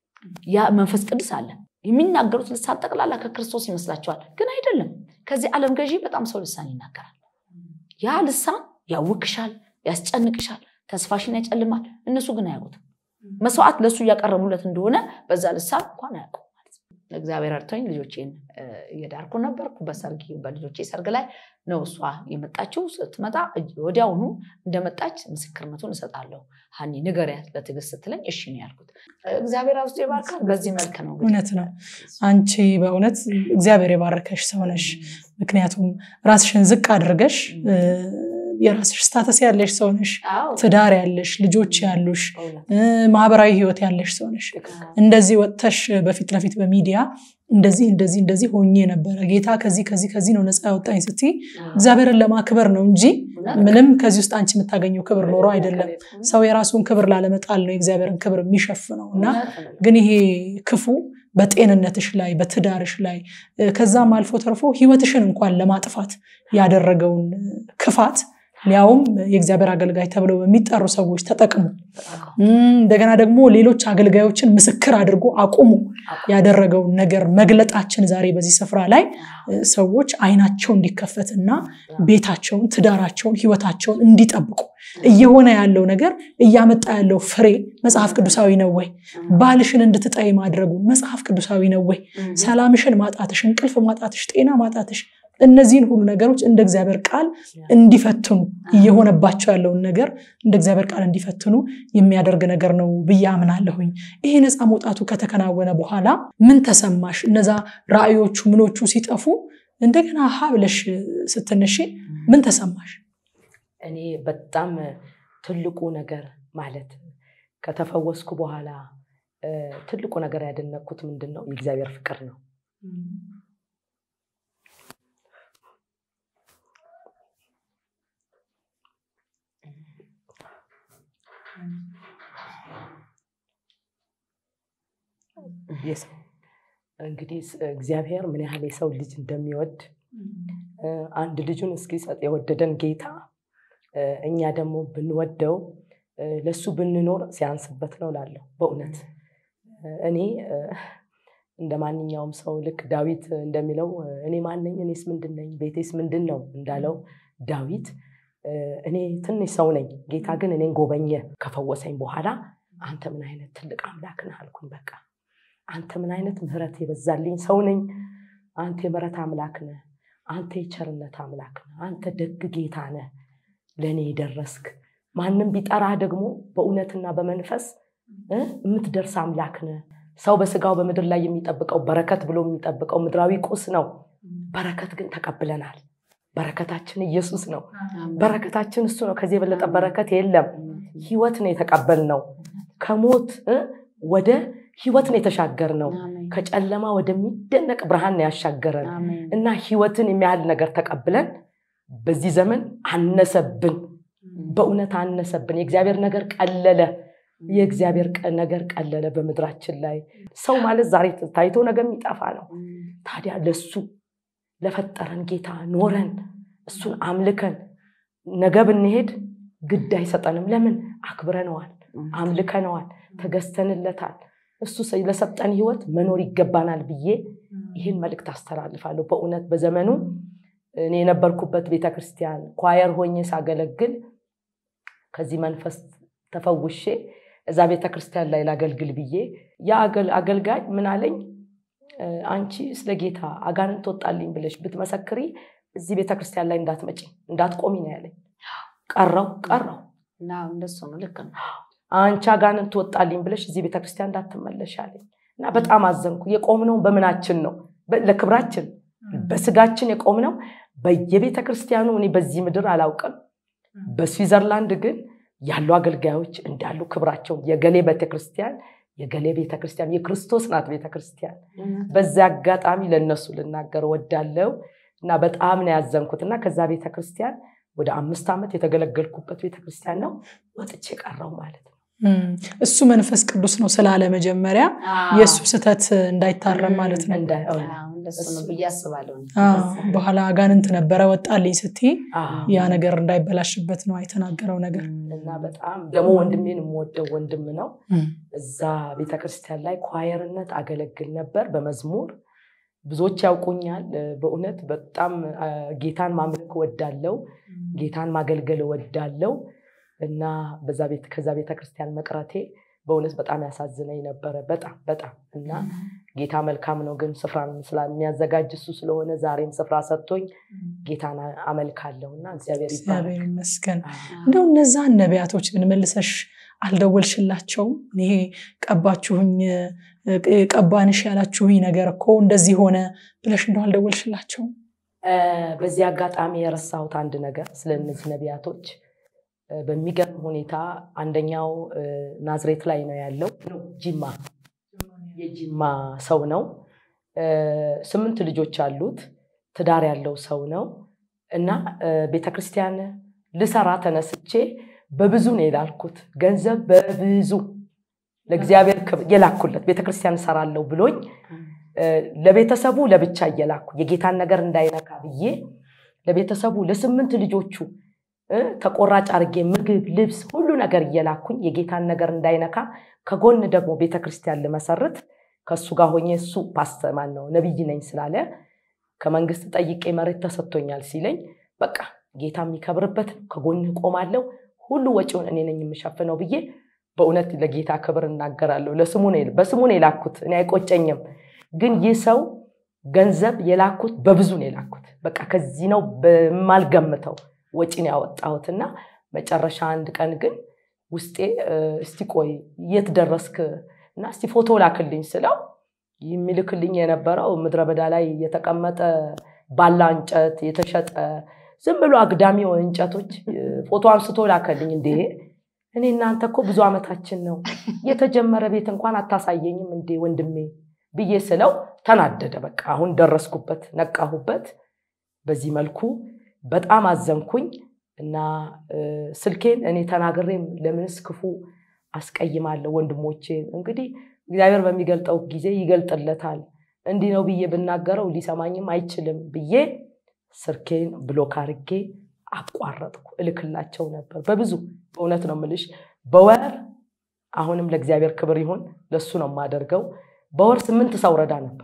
ያ መንፈስ ቅዱስ አለ የሚናገሩት ልሳን ጠቅላላ ከክርስቶስ ይመስላቸዋል ግን አይደለም ከዚህ ዓለም ገዢ በጣም ሰው ልሳን ይናገራል ያ ልሳን ያውክሻል ያስጨንቅሻል ተስፋሽን ያጨልማል እነሱ ግን አያውቁትም መስዋዕት ለሱ ያቀርቡለት እንደሆነ በዛ ልሳን እንኳን አያውቁ እግዚአብሔር አርቶኝ ልጆቼን እየዳርኩ ነበርኩ በሰርግ በልጆቼ ሰርግ ላይ ነው እሷ የመጣችው ስትመጣ ወዲያውኑ እንደመጣች ምስክርነቱን እሰጣለሁ ሃኒ ንገሪያት ለትግስት ስትለኝ እሺ ነው ያልኩት እግዚአብሔር አውስጥ ይባርካል በዚህ መልኩ ነው እውነት ነው አንቺ በእውነት እግዚአብሔር ይባርከሽ ሰው ነሽ ምክንያቱም ራስሽን ዝቅ አድርገሽ የራስሽ ስታተስ ያለሽ ሰው ነሽ ትዳር ያለሽ ልጆች ያሉሽ ማህበራዊ ህይወት ያለሽ ሰው ነሽ እንደዚህ ወጥተሽ በፊት ለፊት በሚዲያ እንደዚህ እንደዚህ እንደዚህ ሆኜ ነበር ጌታ ከዚህ ከዚህ ከዚህ ነው ነፃ ያወጣኝ ስቲ እግዚአብሔርን ለማክበር ነው እንጂ ምንም ከዚህ ውስጥ አንቺ የምታገኘው ክብር ኖሮ አይደለም ሰው የራሱን ክብር ላለመጣል ነው እግዚአብሔርን ክብር የሚሸፍነውና ግን ይሄ ክፉ በጤንነትሽ ላይ በትዳርሽ ላይ ከዛም አልፎ ተርፎ ህይወትሽን እንኳን ለማጥፋት ያደረገውን ክፋት ሊያውም የእግዚአብሔር አገልጋይ ተብለው በሚጠሩ ሰዎች ተጠቅሙ እንደገና ደግሞ ሌሎች አገልጋዮችን ምስክር አድርጎ አቁሙ ያደረገው ነገር መግለጣችን ዛሬ በዚህ ስፍራ ላይ ሰዎች አይናቸው እንዲከፈትና ቤታቸውን ትዳራቸውን ህይወታቸውን እንዲጠብቁ እየሆነ ያለው ነገር እያመጣ ያለው ፍሬ መጽሐፍ ቅዱሳዊ ነው ወይ ባልሽን እንድትጠይ ማድረጉ መጽሐፍ ቅዱሳዊ ነው ወይ ሰላምሽን ማጣትሽ እንቅልፍ ማጣትሽ ጤና ማጣትሽ እነዚህን ሁሉ ነገሮች እንደ እግዚአብሔር ቃል እንዲፈትኑ እየሆነባቸው ያለው ነገር እንደ እግዚአብሔር ቃል እንዲፈትኑ የሚያደርግ ነገር ነው በያምናለሁኝ ይሄ ነፃ መውጣቱ ከተከናወነ በኋላ ምን ተሰማሽ እነዛ ራእዮቹ ምኖቹ ሲጠፉ እንደገና ሀብለሽ ስትነሺ ምን ተሰማሽ እኔ በጣም ትልቁ ነገር ማለት ከተፈወስኩ በኋላ ትልቁ ነገር ያደነኩት ምንድነው የእግዚአብሔር ፍቅር ነው yes እንግዲህ እግዚአብሔር ምን ያህል የሰው ልጅ እንደሚወድ አንድ ልጁን እስኪሰጥ የወደደን ጌታ እኛ ደግሞ ብንወደው ለሱ ብንኖር ሲያንስበት ነው ላለው በእውነት እኔ እንደማንኛውም ሰው ልክ ዳዊት እንደሚለው እኔ ማን ነኝ እኔስ ምንድነኝ ቤቴስ ምንድነው እንዳለው ዳዊት እኔ ትንሽ ሰው ነኝ ጌታ ግን እኔን ጎበኘ ከፈወሰኝ በኋላ አንተ ምን አይነት ትልቅ አምላክ ነህ አልኩኝ በቃ አንተ ምን አይነት ምህረት የበዛልኝ ሰው ነኝ አንተ የምህረት አምላክ ነህ አንተ የቸርነት አምላክ ነህ አንተ ደግ ጌታ ነህ ለኔ ደረስክ ማንንም ቢጠራ ደግሞ በእውነትና በመንፈስ እምትደርስ አምላክ ነህ ሰው በስጋው በመድር ላይ የሚጠብቀው በረከት ብሎ የሚጠብቀው ምድራዊ ቁስ ነው በረከት ግን ተቀብለናል በረከታችን ኢየሱስ ነው በረከታችን እሱ ነው ከዚህ የበለጠ በረከት የለም ህይወት ነው የተቀበልነው ከሞት ወደ ህይወት ነው የተሻገርነው ከጨለማ ወደሚደነቅ ብርሃን ነው ያሻገረን እና ህይወትን የሚያህል ነገር ተቀብለን በዚህ ዘመን አነሰብን በእውነት አነሰብን የእግዚአብሔር ነገር ቀለለ የእግዚአብሔር ነገር ቀለለ በመድራችን ላይ ሰው ማለት ዛሬ ታይቶ ነገር የሚጠፋ ነው ታዲያ ለሱ ለፈጠረን ጌታ ኖረን እሱን አምልከን ነገ ብንሄድ ግድ አይሰጠንም ለምን አክብረነዋል አምልከነዋል ተገስተንለታል እሱ ለሰጠን ህይወት መኖር ይገባናል ብዬ ይሄን መልእክት አስተላልፋለሁ በእውነት በዘመኑ እኔ የነበርኩበት ቤተክርስቲያን ኳየር ሆኜ ሳገለግል ከዚህ መንፈስ ተፈውሼ እዛ ቤተክርስቲያን ላይ ላገልግል ብዬ ያ አገልጋይ ምን አለኝ አንቺ ስለ ጌታ አጋንንት ወጣልኝ ብለሽ ብትመሰክሪ እዚህ ቤተክርስቲያን ላይ እንዳትመጪ እንዳትቆሚ ነው ያለኝ ቀረው ቀረው እና እንደሱ ነው ልክ ነው አንቺ አጋንንት ወጣልኝ ብለሽ እዚህ ቤተክርስቲያን እንዳትመለሽ አለኝ እና በጣም አዘንኩ የቆምነው በመናችን ነው ለክብራችን በስጋችን የቆምነው በየቤተክርስቲያኑ እኔ በዚህ ምድር አላውቅም በስዊዘርላንድ ግን ያሉ አገልጋዮች እንዳሉ ክብራቸው የገሌ ቤተክርስቲያን የገሌ ቤተክርስቲያን የክርስቶስ ናት ቤተክርስቲያን በዛ አጋጣሚ ለነሱ ልናገር ወዳለው እና በጣም ነው ያዘንኩትና ከዛ ቤተክርስቲያን ወደ አምስት ዓመት የተገለገልኩበት ቤተክርስቲያን ነው ወጥቼ ቀረው ማለት ነው እሱ መንፈስ ቅዱስ ነው ስላለ መጀመሪያ የሱ ስተት እንዳይታረም ማለት ነው እንደሱ ነው በያስባለው በኋላ አጋንንት ነበር ወጣልኝ ስትይ ያ ነገር እንዳይበላሽበት ነው አይተናገረው ነገር እና በጣም ደሞ ወንድሜን የምወደው ወንድም ነው እዛ ቤተክርስቲያን ላይ ኳየርነት አገለግል ነበር በመዝሙር ብዙዎች ያውቁኛል በእውነት በጣም ጌታን ማምለክ ወዳለው ጌታን ማገልገል ወዳለው እና በዛ ቤት ከዛ ቤተክርስቲያን መቅረቴ በእውነት በጣም ያሳዝነኝ ነበር በጣም በጣም እና ጌታ መልካም ነው ግን ስፍራን ስለሚያዘጋጅ እሱ ስለሆነ ዛሬም ስፍራ ሰጥቶኝ ጌታን አመልካለሁና እግዚአብሔር ይመስገን እንደው እነዛ ነቢያቶች ምን መልሰሽ አልደወልሽላቸውም ይሄ ቀባችሁኝ ቀባንሽ ያላችሁኝ ነገር እኮ እንደዚህ ሆነ ብለሽ እንደው አልደወልሽላቸው በዚህ አጋጣሚ የረሳሁት አንድ ነገር ስለነዚህ ነቢያቶች በሚገርም ሁኔታ አንደኛው ናዝሬት ላይ ነው ያለው ጂማ የጂማ ሰው ነው ስምንት ልጆች አሉት ትዳር ያለው ሰው ነው እና ቤተክርስቲያን ልሰራ ተነስቼ በብዙ ነው የላልኩት ገንዘብ በብዙ ለእግዚአብሔር የላኩለት ቤተክርስቲያን ሰራለው ብሎኝ ለቤተሰቡ ለብቻ የላኩ የጌታን ነገር እንዳይነካ ብዬ ለቤተሰቡ ለስምንት ልጆቹ ተቆራጭ አርጌ ምግብ ልብስ ሁሉ ነገር የላኩኝ የጌታን ነገር እንዳይነካ ከጎን ደግሞ ቤተክርስቲያን ለመሰረት ከሱ ጋር ሆኜ እሱ ፓስተር ማን ነው ነብይ ነኝ ስላለ ከመንግስት ጠይቄ መሬት ተሰጥቶኛል ሲለኝ በቃ ጌታ የሚከብርበት ከጎን ቆማለሁ ሁሉ ወጪውን እኔ ነኝ የምሸፍነው ብዬ በእውነት ለጌታ ክብር እናገራለሁ ለስሙ ነው በስሙ ነው የላኩት እኔ አይቆጨኝም ግን ይሰው ገንዘብ የላኩት በብዙ ነው የላኩት በቃ ከዚህ ነው በማልገምተው ወጪን ያወጣሁትና መጨረሻ አንድ ቀን ግን ውስጤ እስቲ ቆይ የት ደረስክ እና እስቲ ፎቶ ላክልኝ ስለው የሚልክልኝ የነበረው ምድረበዳ ላይ የተቀመጠ ባላ እንጨት የተሸጠ ዝም ብሎ አግዳሚው እንጨቶች ፎቶ አንስቶ ላከልኝ እንዴ እኔ እናንተ እኮ ብዙ አመታችን ነው የተጀመረ ቤት እንኳን አታሳየኝም እንዴ ወንድሜ ብዬ ስለው ተናደደ በቃ አሁን ደረስኩበት ነቃሁበት በዚህ መልኩ በጣም አዘንኩኝ እና ስልኬን እኔ ተናግሬም ለምንስ ክፉ አስቀይማለሁ ወንድሞቼ እንግዲህ እግዚአብሔር በሚገልጠው ጊዜ ይገልጥለታል እንዲ ነው ብዬ ብናገረው ሊሰማኝም አይችልም ብዬ ስልኬን ብሎክ አርጌ አቋረጥኩ እልክላቸው ነበር በብዙ በእውነት ነው ምልሽ በወር አሁንም ለእግዚአብሔር ክብር ይሁን ለሱ ነው ማደርገው በወር ስምንት ሰው ረዳ ነበር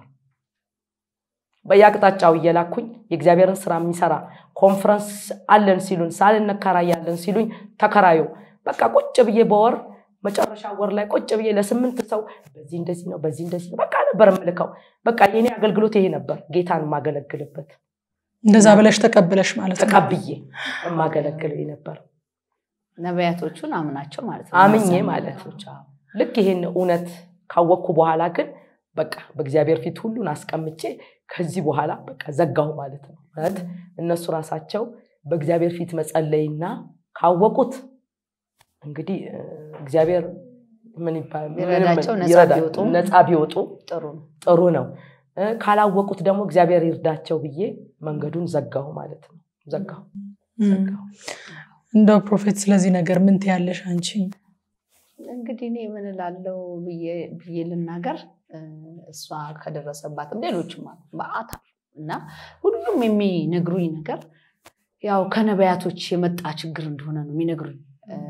በያቅጣጫው እየላኩኝ የእግዚአብሔርን ስራ የሚሰራ ኮንፈረንስ አለን ሲሉን ሳልነካራ ያለን ሲሉኝ ተከራዩ በቃ ቁጭ ብዬ በወር መጨረሻ ወር ላይ ቁጭ ብዬ ለስምንት ሰው በዚህ እንደዚህ ነው በዚህ እንደዚህ በቃ ነበር መልከው በቃ የኔ አገልግሎት ይሄ ነበር ጌታን ማገለግልበት እንደዛ ብለሽ ተቀበለሽ ማለት ነው ተቀብዬ ማገለግል ነበር ነቢያቶቹን አምናቸው ማለት ነው አምኜ ማለት ነው ልክ ይሄን እውነት ካወኩ በኋላ ግን በቃ በእግዚአብሔር ፊት ሁሉን አስቀምጬ ከዚህ በኋላ በቃ ዘጋው ማለት ነው ማለት እነሱ ራሳቸው በእግዚአብሔር ፊት መጸለይና ካወቁት እንግዲህ እግዚአብሔር ምን ይባላል ነፃ ቢወጡ ጥሩ ጥሩ ነው ካላወቁት ደግሞ እግዚአብሔር ይርዳቸው ብዬ መንገዱን ዘጋው ማለት ነው ዘጋው ዘጋው እንደው ፕሮፌት ስለዚህ ነገር ምን ትያለሽ አንቺ እንግዲህ እኔ ምን ላለው ብዬ ብዬ ልናገር እሷ ከደረሰባትም ሌሎችም ማአታ እና ሁሉም የሚነግሩኝ ነገር ያው ከነቢያቶች የመጣ ችግር እንደሆነ ነው የሚነግሩኝ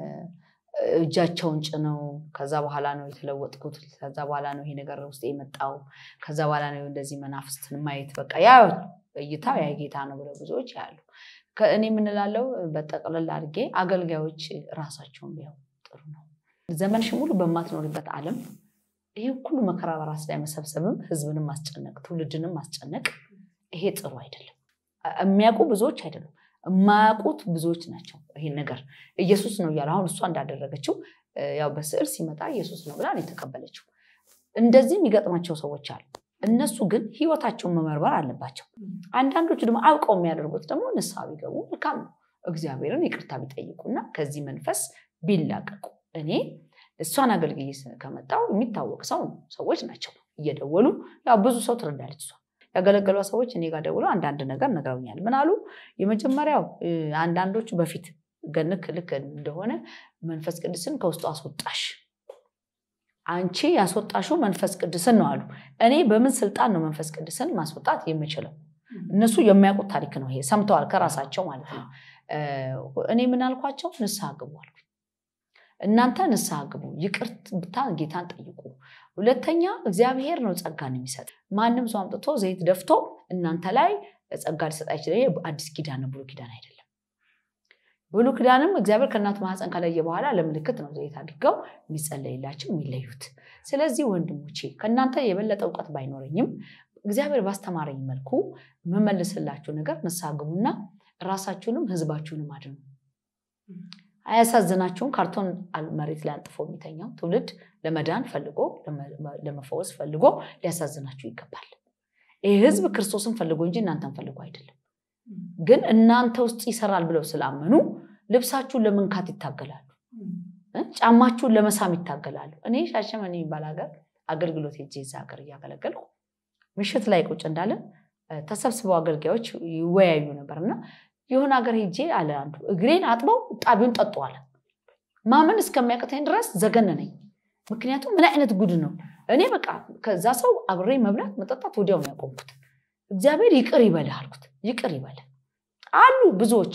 እጃቸውን ጭነው ከዛ በኋላ ነው የተለወጥኩት ከዛ በኋላ ነው ይሄ ነገር ውስጥ የመጣው ከዛ በኋላ ነው እንደዚህ መናፍስትን ማየት በቃ ያው እይታው ያ ጌታ ነው ብለው ብዙዎች ያሉ ከእኔ ምን ላለው በጠቅለል አድርጌ አገልጋዮች ራሳቸውን ቢያው ጥሩ ነው ዘመንሽ ሙሉ በማትኖርበት ዓለም ይሄ ሁሉ መከራ በራስ ላይ መሰብሰብም ህዝብንም ማስጨነቅ ትውልድንም ማስጨነቅ ይሄ ጥሩ አይደለም የሚያውቁ ብዙዎች አይደሉም የማያውቁት ብዙዎች ናቸው ይሄን ነገር ኢየሱስ ነው ያለው አሁን እሷ እንዳደረገችው ያው በስዕል ሲመጣ ኢየሱስ ነው ብላ ነው የተቀበለችው እንደዚህ የሚገጥማቸው ሰዎች አሉ እነሱ ግን ህይወታቸውን መመርመር አለባቸው አንዳንዶቹ ደግሞ አውቀው የሚያደርጉት ደግሞ ንስሐ ቢገቡ መልካም ነው እግዚአብሔርን ይቅርታ ቢጠይቁና ከዚህ መንፈስ ቢላቀቁ እኔ እሷን አገልግዬ ከመጣው የሚታወቅ ሰው ሰዎች ናቸው እየደወሉ ያው ብዙ ሰው ትረዳለች እሷ ያገለገሉ ሰዎች እኔ ጋር ደውለው አንዳንድ ነገር ነግረውኛል ምን አሉ የመጀመሪያው አንዳንዶቹ በፊት ገንክ ልክ እንደሆነ መንፈስ ቅዱስን ከውስጡ አስወጣሽ አንቺ ያስወጣሽው መንፈስ ቅዱስን ነው አሉ እኔ በምን ስልጣን ነው መንፈስ ቅዱስን ማስወጣት የምችለው እነሱ የሚያውቁት ታሪክ ነው ይሄ ሰምተዋል ከራሳቸው ማለት ነው እኔ ምን አልኳቸው ንስሐ ግቡ አልኩ እናንተ ንስሐ ግቡ ይቅርታ ጌታን ጠይቁ ሁለተኛ እግዚአብሔር ነው ጸጋን የሚሰጥ ማንንም ሰው አምጥቶ ዘይት ደፍቶ እናንተ ላይ ጸጋ ሊሰጥ አይችልም አዲስ ኪዳን ነው ብሎ ኪዳን አይደለም ብሎ ኪዳንም እግዚአብሔር ከእናት ማህፀን ካለየ በኋላ ለምልክት ነው ዘይት አድርገው የሚጸለይላችሁ የሚለዩት ስለዚህ ወንድሞቼ ከእናንተ የበለጠ ዕውቀት ባይኖርኝም እግዚአብሔር ባስተማረኝ መልኩ መመለስላችሁ ነገር ንስሐ ግቡና ራሳችሁንም ህዝባችሁንም አድኑ አያሳዝናችሁም ካርቶን መሬት ላይ አንጥፎ የሚተኛው ትውልድ ለመዳን ፈልጎ ለመፈወስ ፈልጎ ሊያሳዝናችሁ ይገባል ይሄ ህዝብ ክርስቶስን ፈልጎ እንጂ እናንተን ፈልጎ አይደለም ግን እናንተ ውስጥ ይሰራል ብለው ስላመኑ ልብሳችሁን ለመንካት ይታገላሉ ጫማችሁን ለመሳም ይታገላሉ እኔ ሻሸመኔ ባላገር አገልግሎት ሄጄ እዛ ሀገር ያገለገልኩ ምሽት ላይ ቁጭ እንዳለ ተሰብስበው አገልጋዮች ይወያዩ ነበርና የሆነ ሀገር ሄጄ አለ አንዱ እግሬን አጥበው ጣቢውን ጠጣዋል ማመን እስከሚያቀተኝ ድረስ ዘገነነኝ ምክንያቱም ምን አይነት ጉድ ነው እኔ በቃ ከዛ ሰው አብሬ መብላት መጠጣት ወዲያው ነው ያቆምኩት እግዚአብሔር ይቅር ይበል አልኩት ይቅር ይበል አሉ ብዙዎች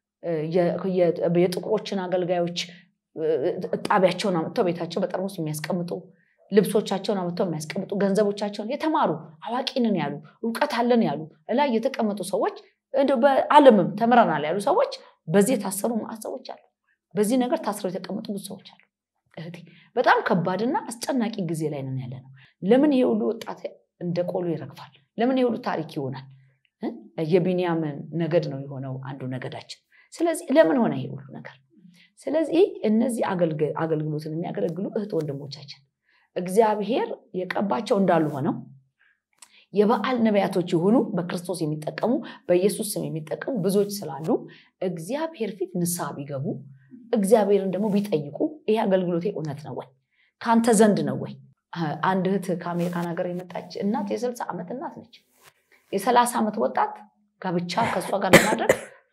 የጥቁሮችን አገልጋዮች ጣቢያቸውን አመጣው ቤታቸው በጠርሙስ የሚያስቀምጡ ልብሶቻቸውን አመጣው የሚያስቀምጡ ገንዘቦቻቸውን የተማሩ አዋቂንን ያሉ ዕውቀት አለን ያሉ ላይ የተቀመጡ ሰዎች እንደው በዓለምም ተመረናል ያሉ ሰዎች በዚህ ታሰሩ ማሰዎች አሉ በዚህ ነገር ታስረው የተቀመጡ ብዙ ሰዎች አሉ እህቴ በጣም ከባድና አስጨናቂ ጊዜ ላይ ነን ያለነው ለምን ይሄ ሁሉ ወጣት እንደ ቆሎ ይረግፋል ለምን ይሄ ሁሉ ታሪክ ይሆናል የቢንያም ነገድ ነው የሆነው አንዱ ነገዳችን ስለዚህ ለምን ሆነ ይሄ ሁሉ ነገር ስለዚህ እነዚህ አገልግሎትን የሚያገለግሉ እህት ወንድሞቻችን እግዚአብሔር የቀባቸው እንዳሉ ሆነው የበዓል ነቢያቶች ይሁኑ በክርስቶስ የሚጠቀሙ በኢየሱስ ስም የሚጠቀሙ ብዙዎች ስላሉ እግዚአብሔር ፊት ንስሐ ቢገቡ እግዚአብሔርን ደግሞ ቢጠይቁ ይሄ አገልግሎቴ እውነት ነው ወይ ካንተ ዘንድ ነው ወይ አንድ እህት ከአሜሪካን ሀገር የመጣች እናት የስልሳ ዓመት እናት ነች የሰላሳ ዓመት ወጣት ጋብቻ ከሷ ጋር ለማድረግ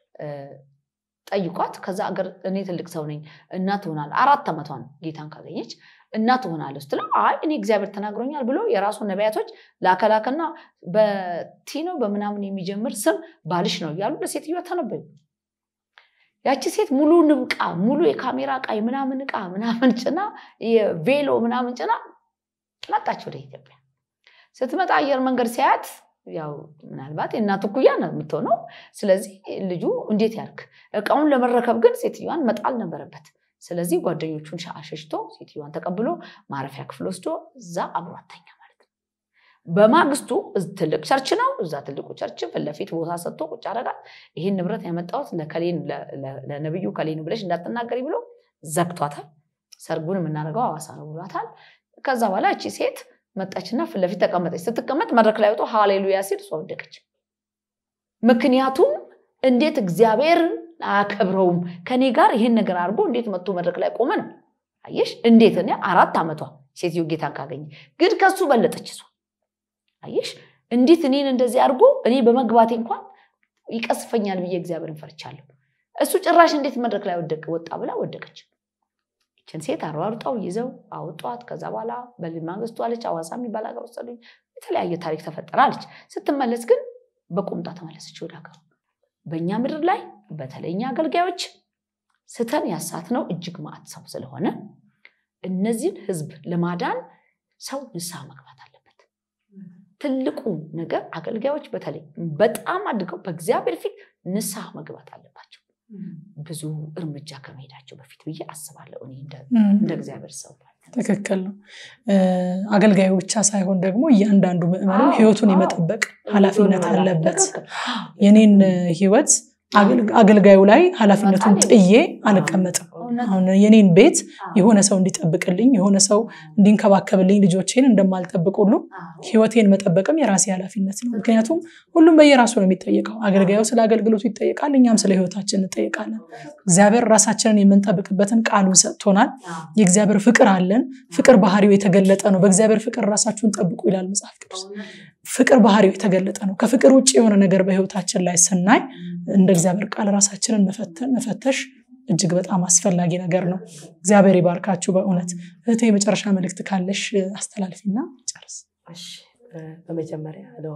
ጠይቋት ከዛ ሀገር እኔ ትልቅ ሰው ነኝ እናት ሆናል አራት ዓመቷን ጌታን ካገኘች እናት ሆናለች ትለው አይ እኔ እግዚአብሔር ተናግሮኛል ብሎ የራሱ ነቢያቶች ላከላከና በቲኖ በመናምን የሚጀምር ስም ባልሽ ነው ያሉ ለሴትየዋ ተነበዩ ያቺ ሴት ሙሉ ንብቃ ሙሉ የካሜራ ቃ ምናምን ቃ ምናምን ጭና የቬሎ ምናምን ጭና መጣች ወደ ኢትዮጵያ ስትመጣ አየር መንገድ ሲያት ያው ምናልባት እናቱ ኩያ ነው የምትሆነው ስለዚህ ልጁ እንዴት ያርክ እቃውን ለመረከብ ግን ሴትዮዋን መጣል ነበረበት ስለዚህ ጓደኞቹን ሻሽሽቶ ሴትዮዋን ተቀብሎ ማረፊያ ክፍል ወስዶ እዛ አብሯተኛ ማለት ነው በማግስቱ ትልቅ ቸርች ነው እዛ ትልቁ ቸርች ፍለፊት ቦታ ሰጥቶ ቁጭ አረጋት ይሄን ንብረት ያመጣሁት ለከሌን ለነብዩ ከሌን ብለሽ እንዳትናገሪ ብሎ ዘግቷታል ሰርጉን የምናደርገው አዋሳ ነው ብሏታል ከዛ በኋላ እቺ ሴት መጣችና ፍለፊት ተቀመጠች ስትቀመጥ መድረክ ላይ ወጥቶ ሃሌሉያ ሲል ወደቀች ምክንያቱም እንዴት እግዚአብሔር አከብረውም ከኔ ጋር ይሄን ነገር አርጎ እንዴት መጥቶ መድረክ ላይ ቆመ ነው አየሽ እንዴት እኔ አራት ዓመቷ ሴትዮ ጌታን ካገኘ ግን ከሱ በለጠች እሷ አየሽ እንዴት እኔን እንደዚህ አርጎ እኔ በመግባቴ እንኳን ይቀስፈኛል ብዬ እግዚአብሔርን ፈርቻለሁ እሱ ጭራሽ እንዴት መድረክ ላይ ወደቀ ወጣ ብላ ወደቀች እቺን ሴት አሯሩጣው ይዘው አውጧት ከዛ በኋላ በልማንግስቱ አለች አዋሳ የሚባል ሀገር ወሰዱኝ የተለያየ ታሪክ ተፈጠራለች ስትመለስ ግን በቁምጣ ተመለሰች ወደ ሀገሩ በእኛ ምድር ላይ በተለይኛ አገልጋዮች ስተን ያሳትነው እጅግ ማዕት ሰው ስለሆነ እነዚህን ህዝብ ለማዳን ሰው ንስሐ መግባት አለበት ትልቁ ነገር አገልጋዮች በተለይ በጣም አድርገው በእግዚአብሔር ፊት ንስሐ መግባት አለባቸው ብዙ እርምጃ ከመሄዳቸው በፊት ብዬ አስባለሁ እኔ እንደ እንደ እግዚአብሔር ሰው ማለት ትክክል ነው። አገልጋዩ ብቻ ሳይሆን ደግሞ እያንዳንዱ ምዕመንም ህይወቱን የመጠበቅ ኃላፊነት አለበት። የኔን ህይወት አገልጋዩ ላይ ኃላፊነቱን ጥዬ አልቀመጥም። አሁን የኔን ቤት የሆነ ሰው እንዲጠብቅልኝ የሆነ ሰው እንዲንከባከብልኝ ልጆቼን እንደማልጠብቅ ሁሉ ህይወቴን መጠበቅም የራሴ ኃላፊነት ነው። ምክንያቱም ሁሉም በየራሱ ነው የሚጠየቀው። አገልጋዩ ስለ አገልግሎቱ ይጠየቃል፣ እኛም ስለ ህይወታችን እንጠየቃለን። እግዚአብሔር ራሳችንን የምንጠብቅበትን ቃሉን ሰጥቶናል። የእግዚአብሔር ፍቅር አለን። ፍቅር ባህሪው የተገለጠ ነው። በእግዚአብሔር ፍቅር ራሳችሁን ጠብቁ ይላል መጽሐፍ ቅዱስ። ፍቅር ባህሪው የተገለጠ ነው። ከፍቅር ውጪ የሆነ ነገር በህይወታችን ላይ ስናይ እንደ እግዚአብሔር ቃል ራሳችንን መፈተሽ እጅግ በጣም አስፈላጊ ነገር ነው። እግዚአብሔር ይባርካችሁ በእውነት። እህቴ የመጨረሻ መልእክት ካለሽ አስተላልፊና ጨርስ። እሺ፣ በመጀመሪያ ነው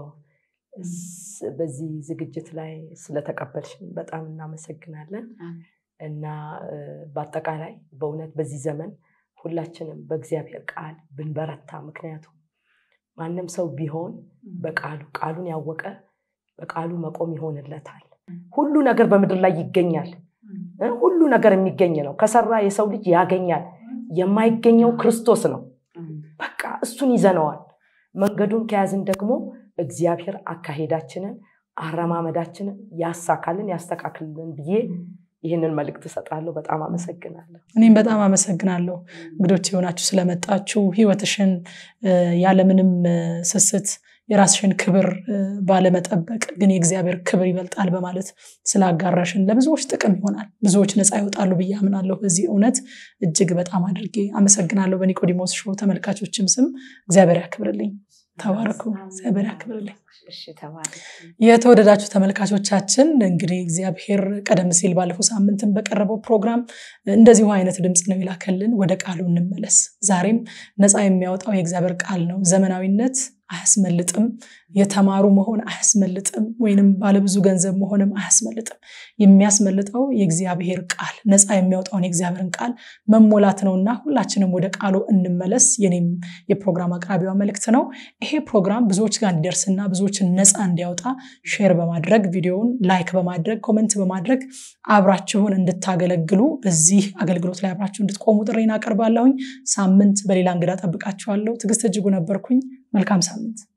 በዚህ ዝግጅት ላይ ስለተቀበልሽን በጣም እናመሰግናለን። እና በአጠቃላይ በእውነት በዚህ ዘመን ሁላችንም በእግዚአብሔር ቃል ብንበረታ፣ ምክንያቱም ማንም ሰው ቢሆን በቃሉ ቃሉን ያወቀ በቃሉ መቆም ይሆንለታል። ሁሉ ነገር በምድር ላይ ይገኛል። ሁሉ ነገር የሚገኝ ነው። ከሰራ የሰው ልጅ ያገኛል። የማይገኘው ክርስቶስ ነው። በቃ እሱን ይዘነዋል። መንገዱን ከያዝን ደግሞ እግዚአብሔር አካሄዳችንን አረማመዳችንን ያሳካልን ያስተካክልን ብዬ ይህንን መልእክት ሰጣለሁ። በጣም አመሰግናለሁ። እኔም በጣም አመሰግናለሁ እንግዶች የሆናችሁ ስለመጣችሁ ህይወትሽን ያለምንም ስስት የራስሽን ክብር ባለመጠበቅ ግን የእግዚአብሔር ክብር ይበልጣል በማለት ስላጋራሽን ለብዙዎች ጥቅም ይሆናል፣ ብዙዎች ነፃ ይወጣሉ ብዬ አምናለሁ። በዚህ እውነት እጅግ በጣም አድርጌ አመሰግናለሁ። በኒቆዲሞስ ሾው ተመልካቾችም ስም እግዚአብሔር ያክብርልኝ። ተባረኩ። እግዚአብሔር ያክብርልኝ። እሺ፣ ተባረኩ። የተወደዳችሁ ተመልካቾቻችን እንግዲህ እግዚአብሔር ቀደም ሲል ባለፈው ሳምንትን በቀረበው ፕሮግራም እንደዚሁ አይነት ድምጽ ነው ይላከልን። ወደ ቃሉ እንመለስ። ዛሬም ነፃ የሚያወጣው የእግዚአብሔር ቃል ነው። ዘመናዊነት አያስመልጥም፣ የተማሩ መሆን አያስመልጥም፣ ወይንም ባለብዙ ገንዘብ መሆንም አያስመልጥም። የሚያስመልጠው የእግዚአብሔር ቃል ነፃ የሚያወጣውን የእግዚአብሔርን ቃል መሞላት ነውና ሁላችንም ወደ ቃሉ እንመለስ የኔም የፕሮግራም አቅራቢዋ መልእክት ነው። ይሄ ፕሮግራም ብዙዎች ጋር እንዲደርስና ብዙዎችን ነፃ እንዲያወጣ ሼር በማድረግ ቪዲዮውን ላይክ በማድረግ ኮሜንት በማድረግ አብራችሁን እንድታገለግሉ በዚህ አገልግሎት ላይ አብራችሁ እንድትቆሙ ጥሪን አቀርባለሁኝ። ሳምንት በሌላ እንግዳ ጠብቃችኋለሁ። ትዕግስት እጅጉ ነበርኩኝ። መልካም ሳምንት።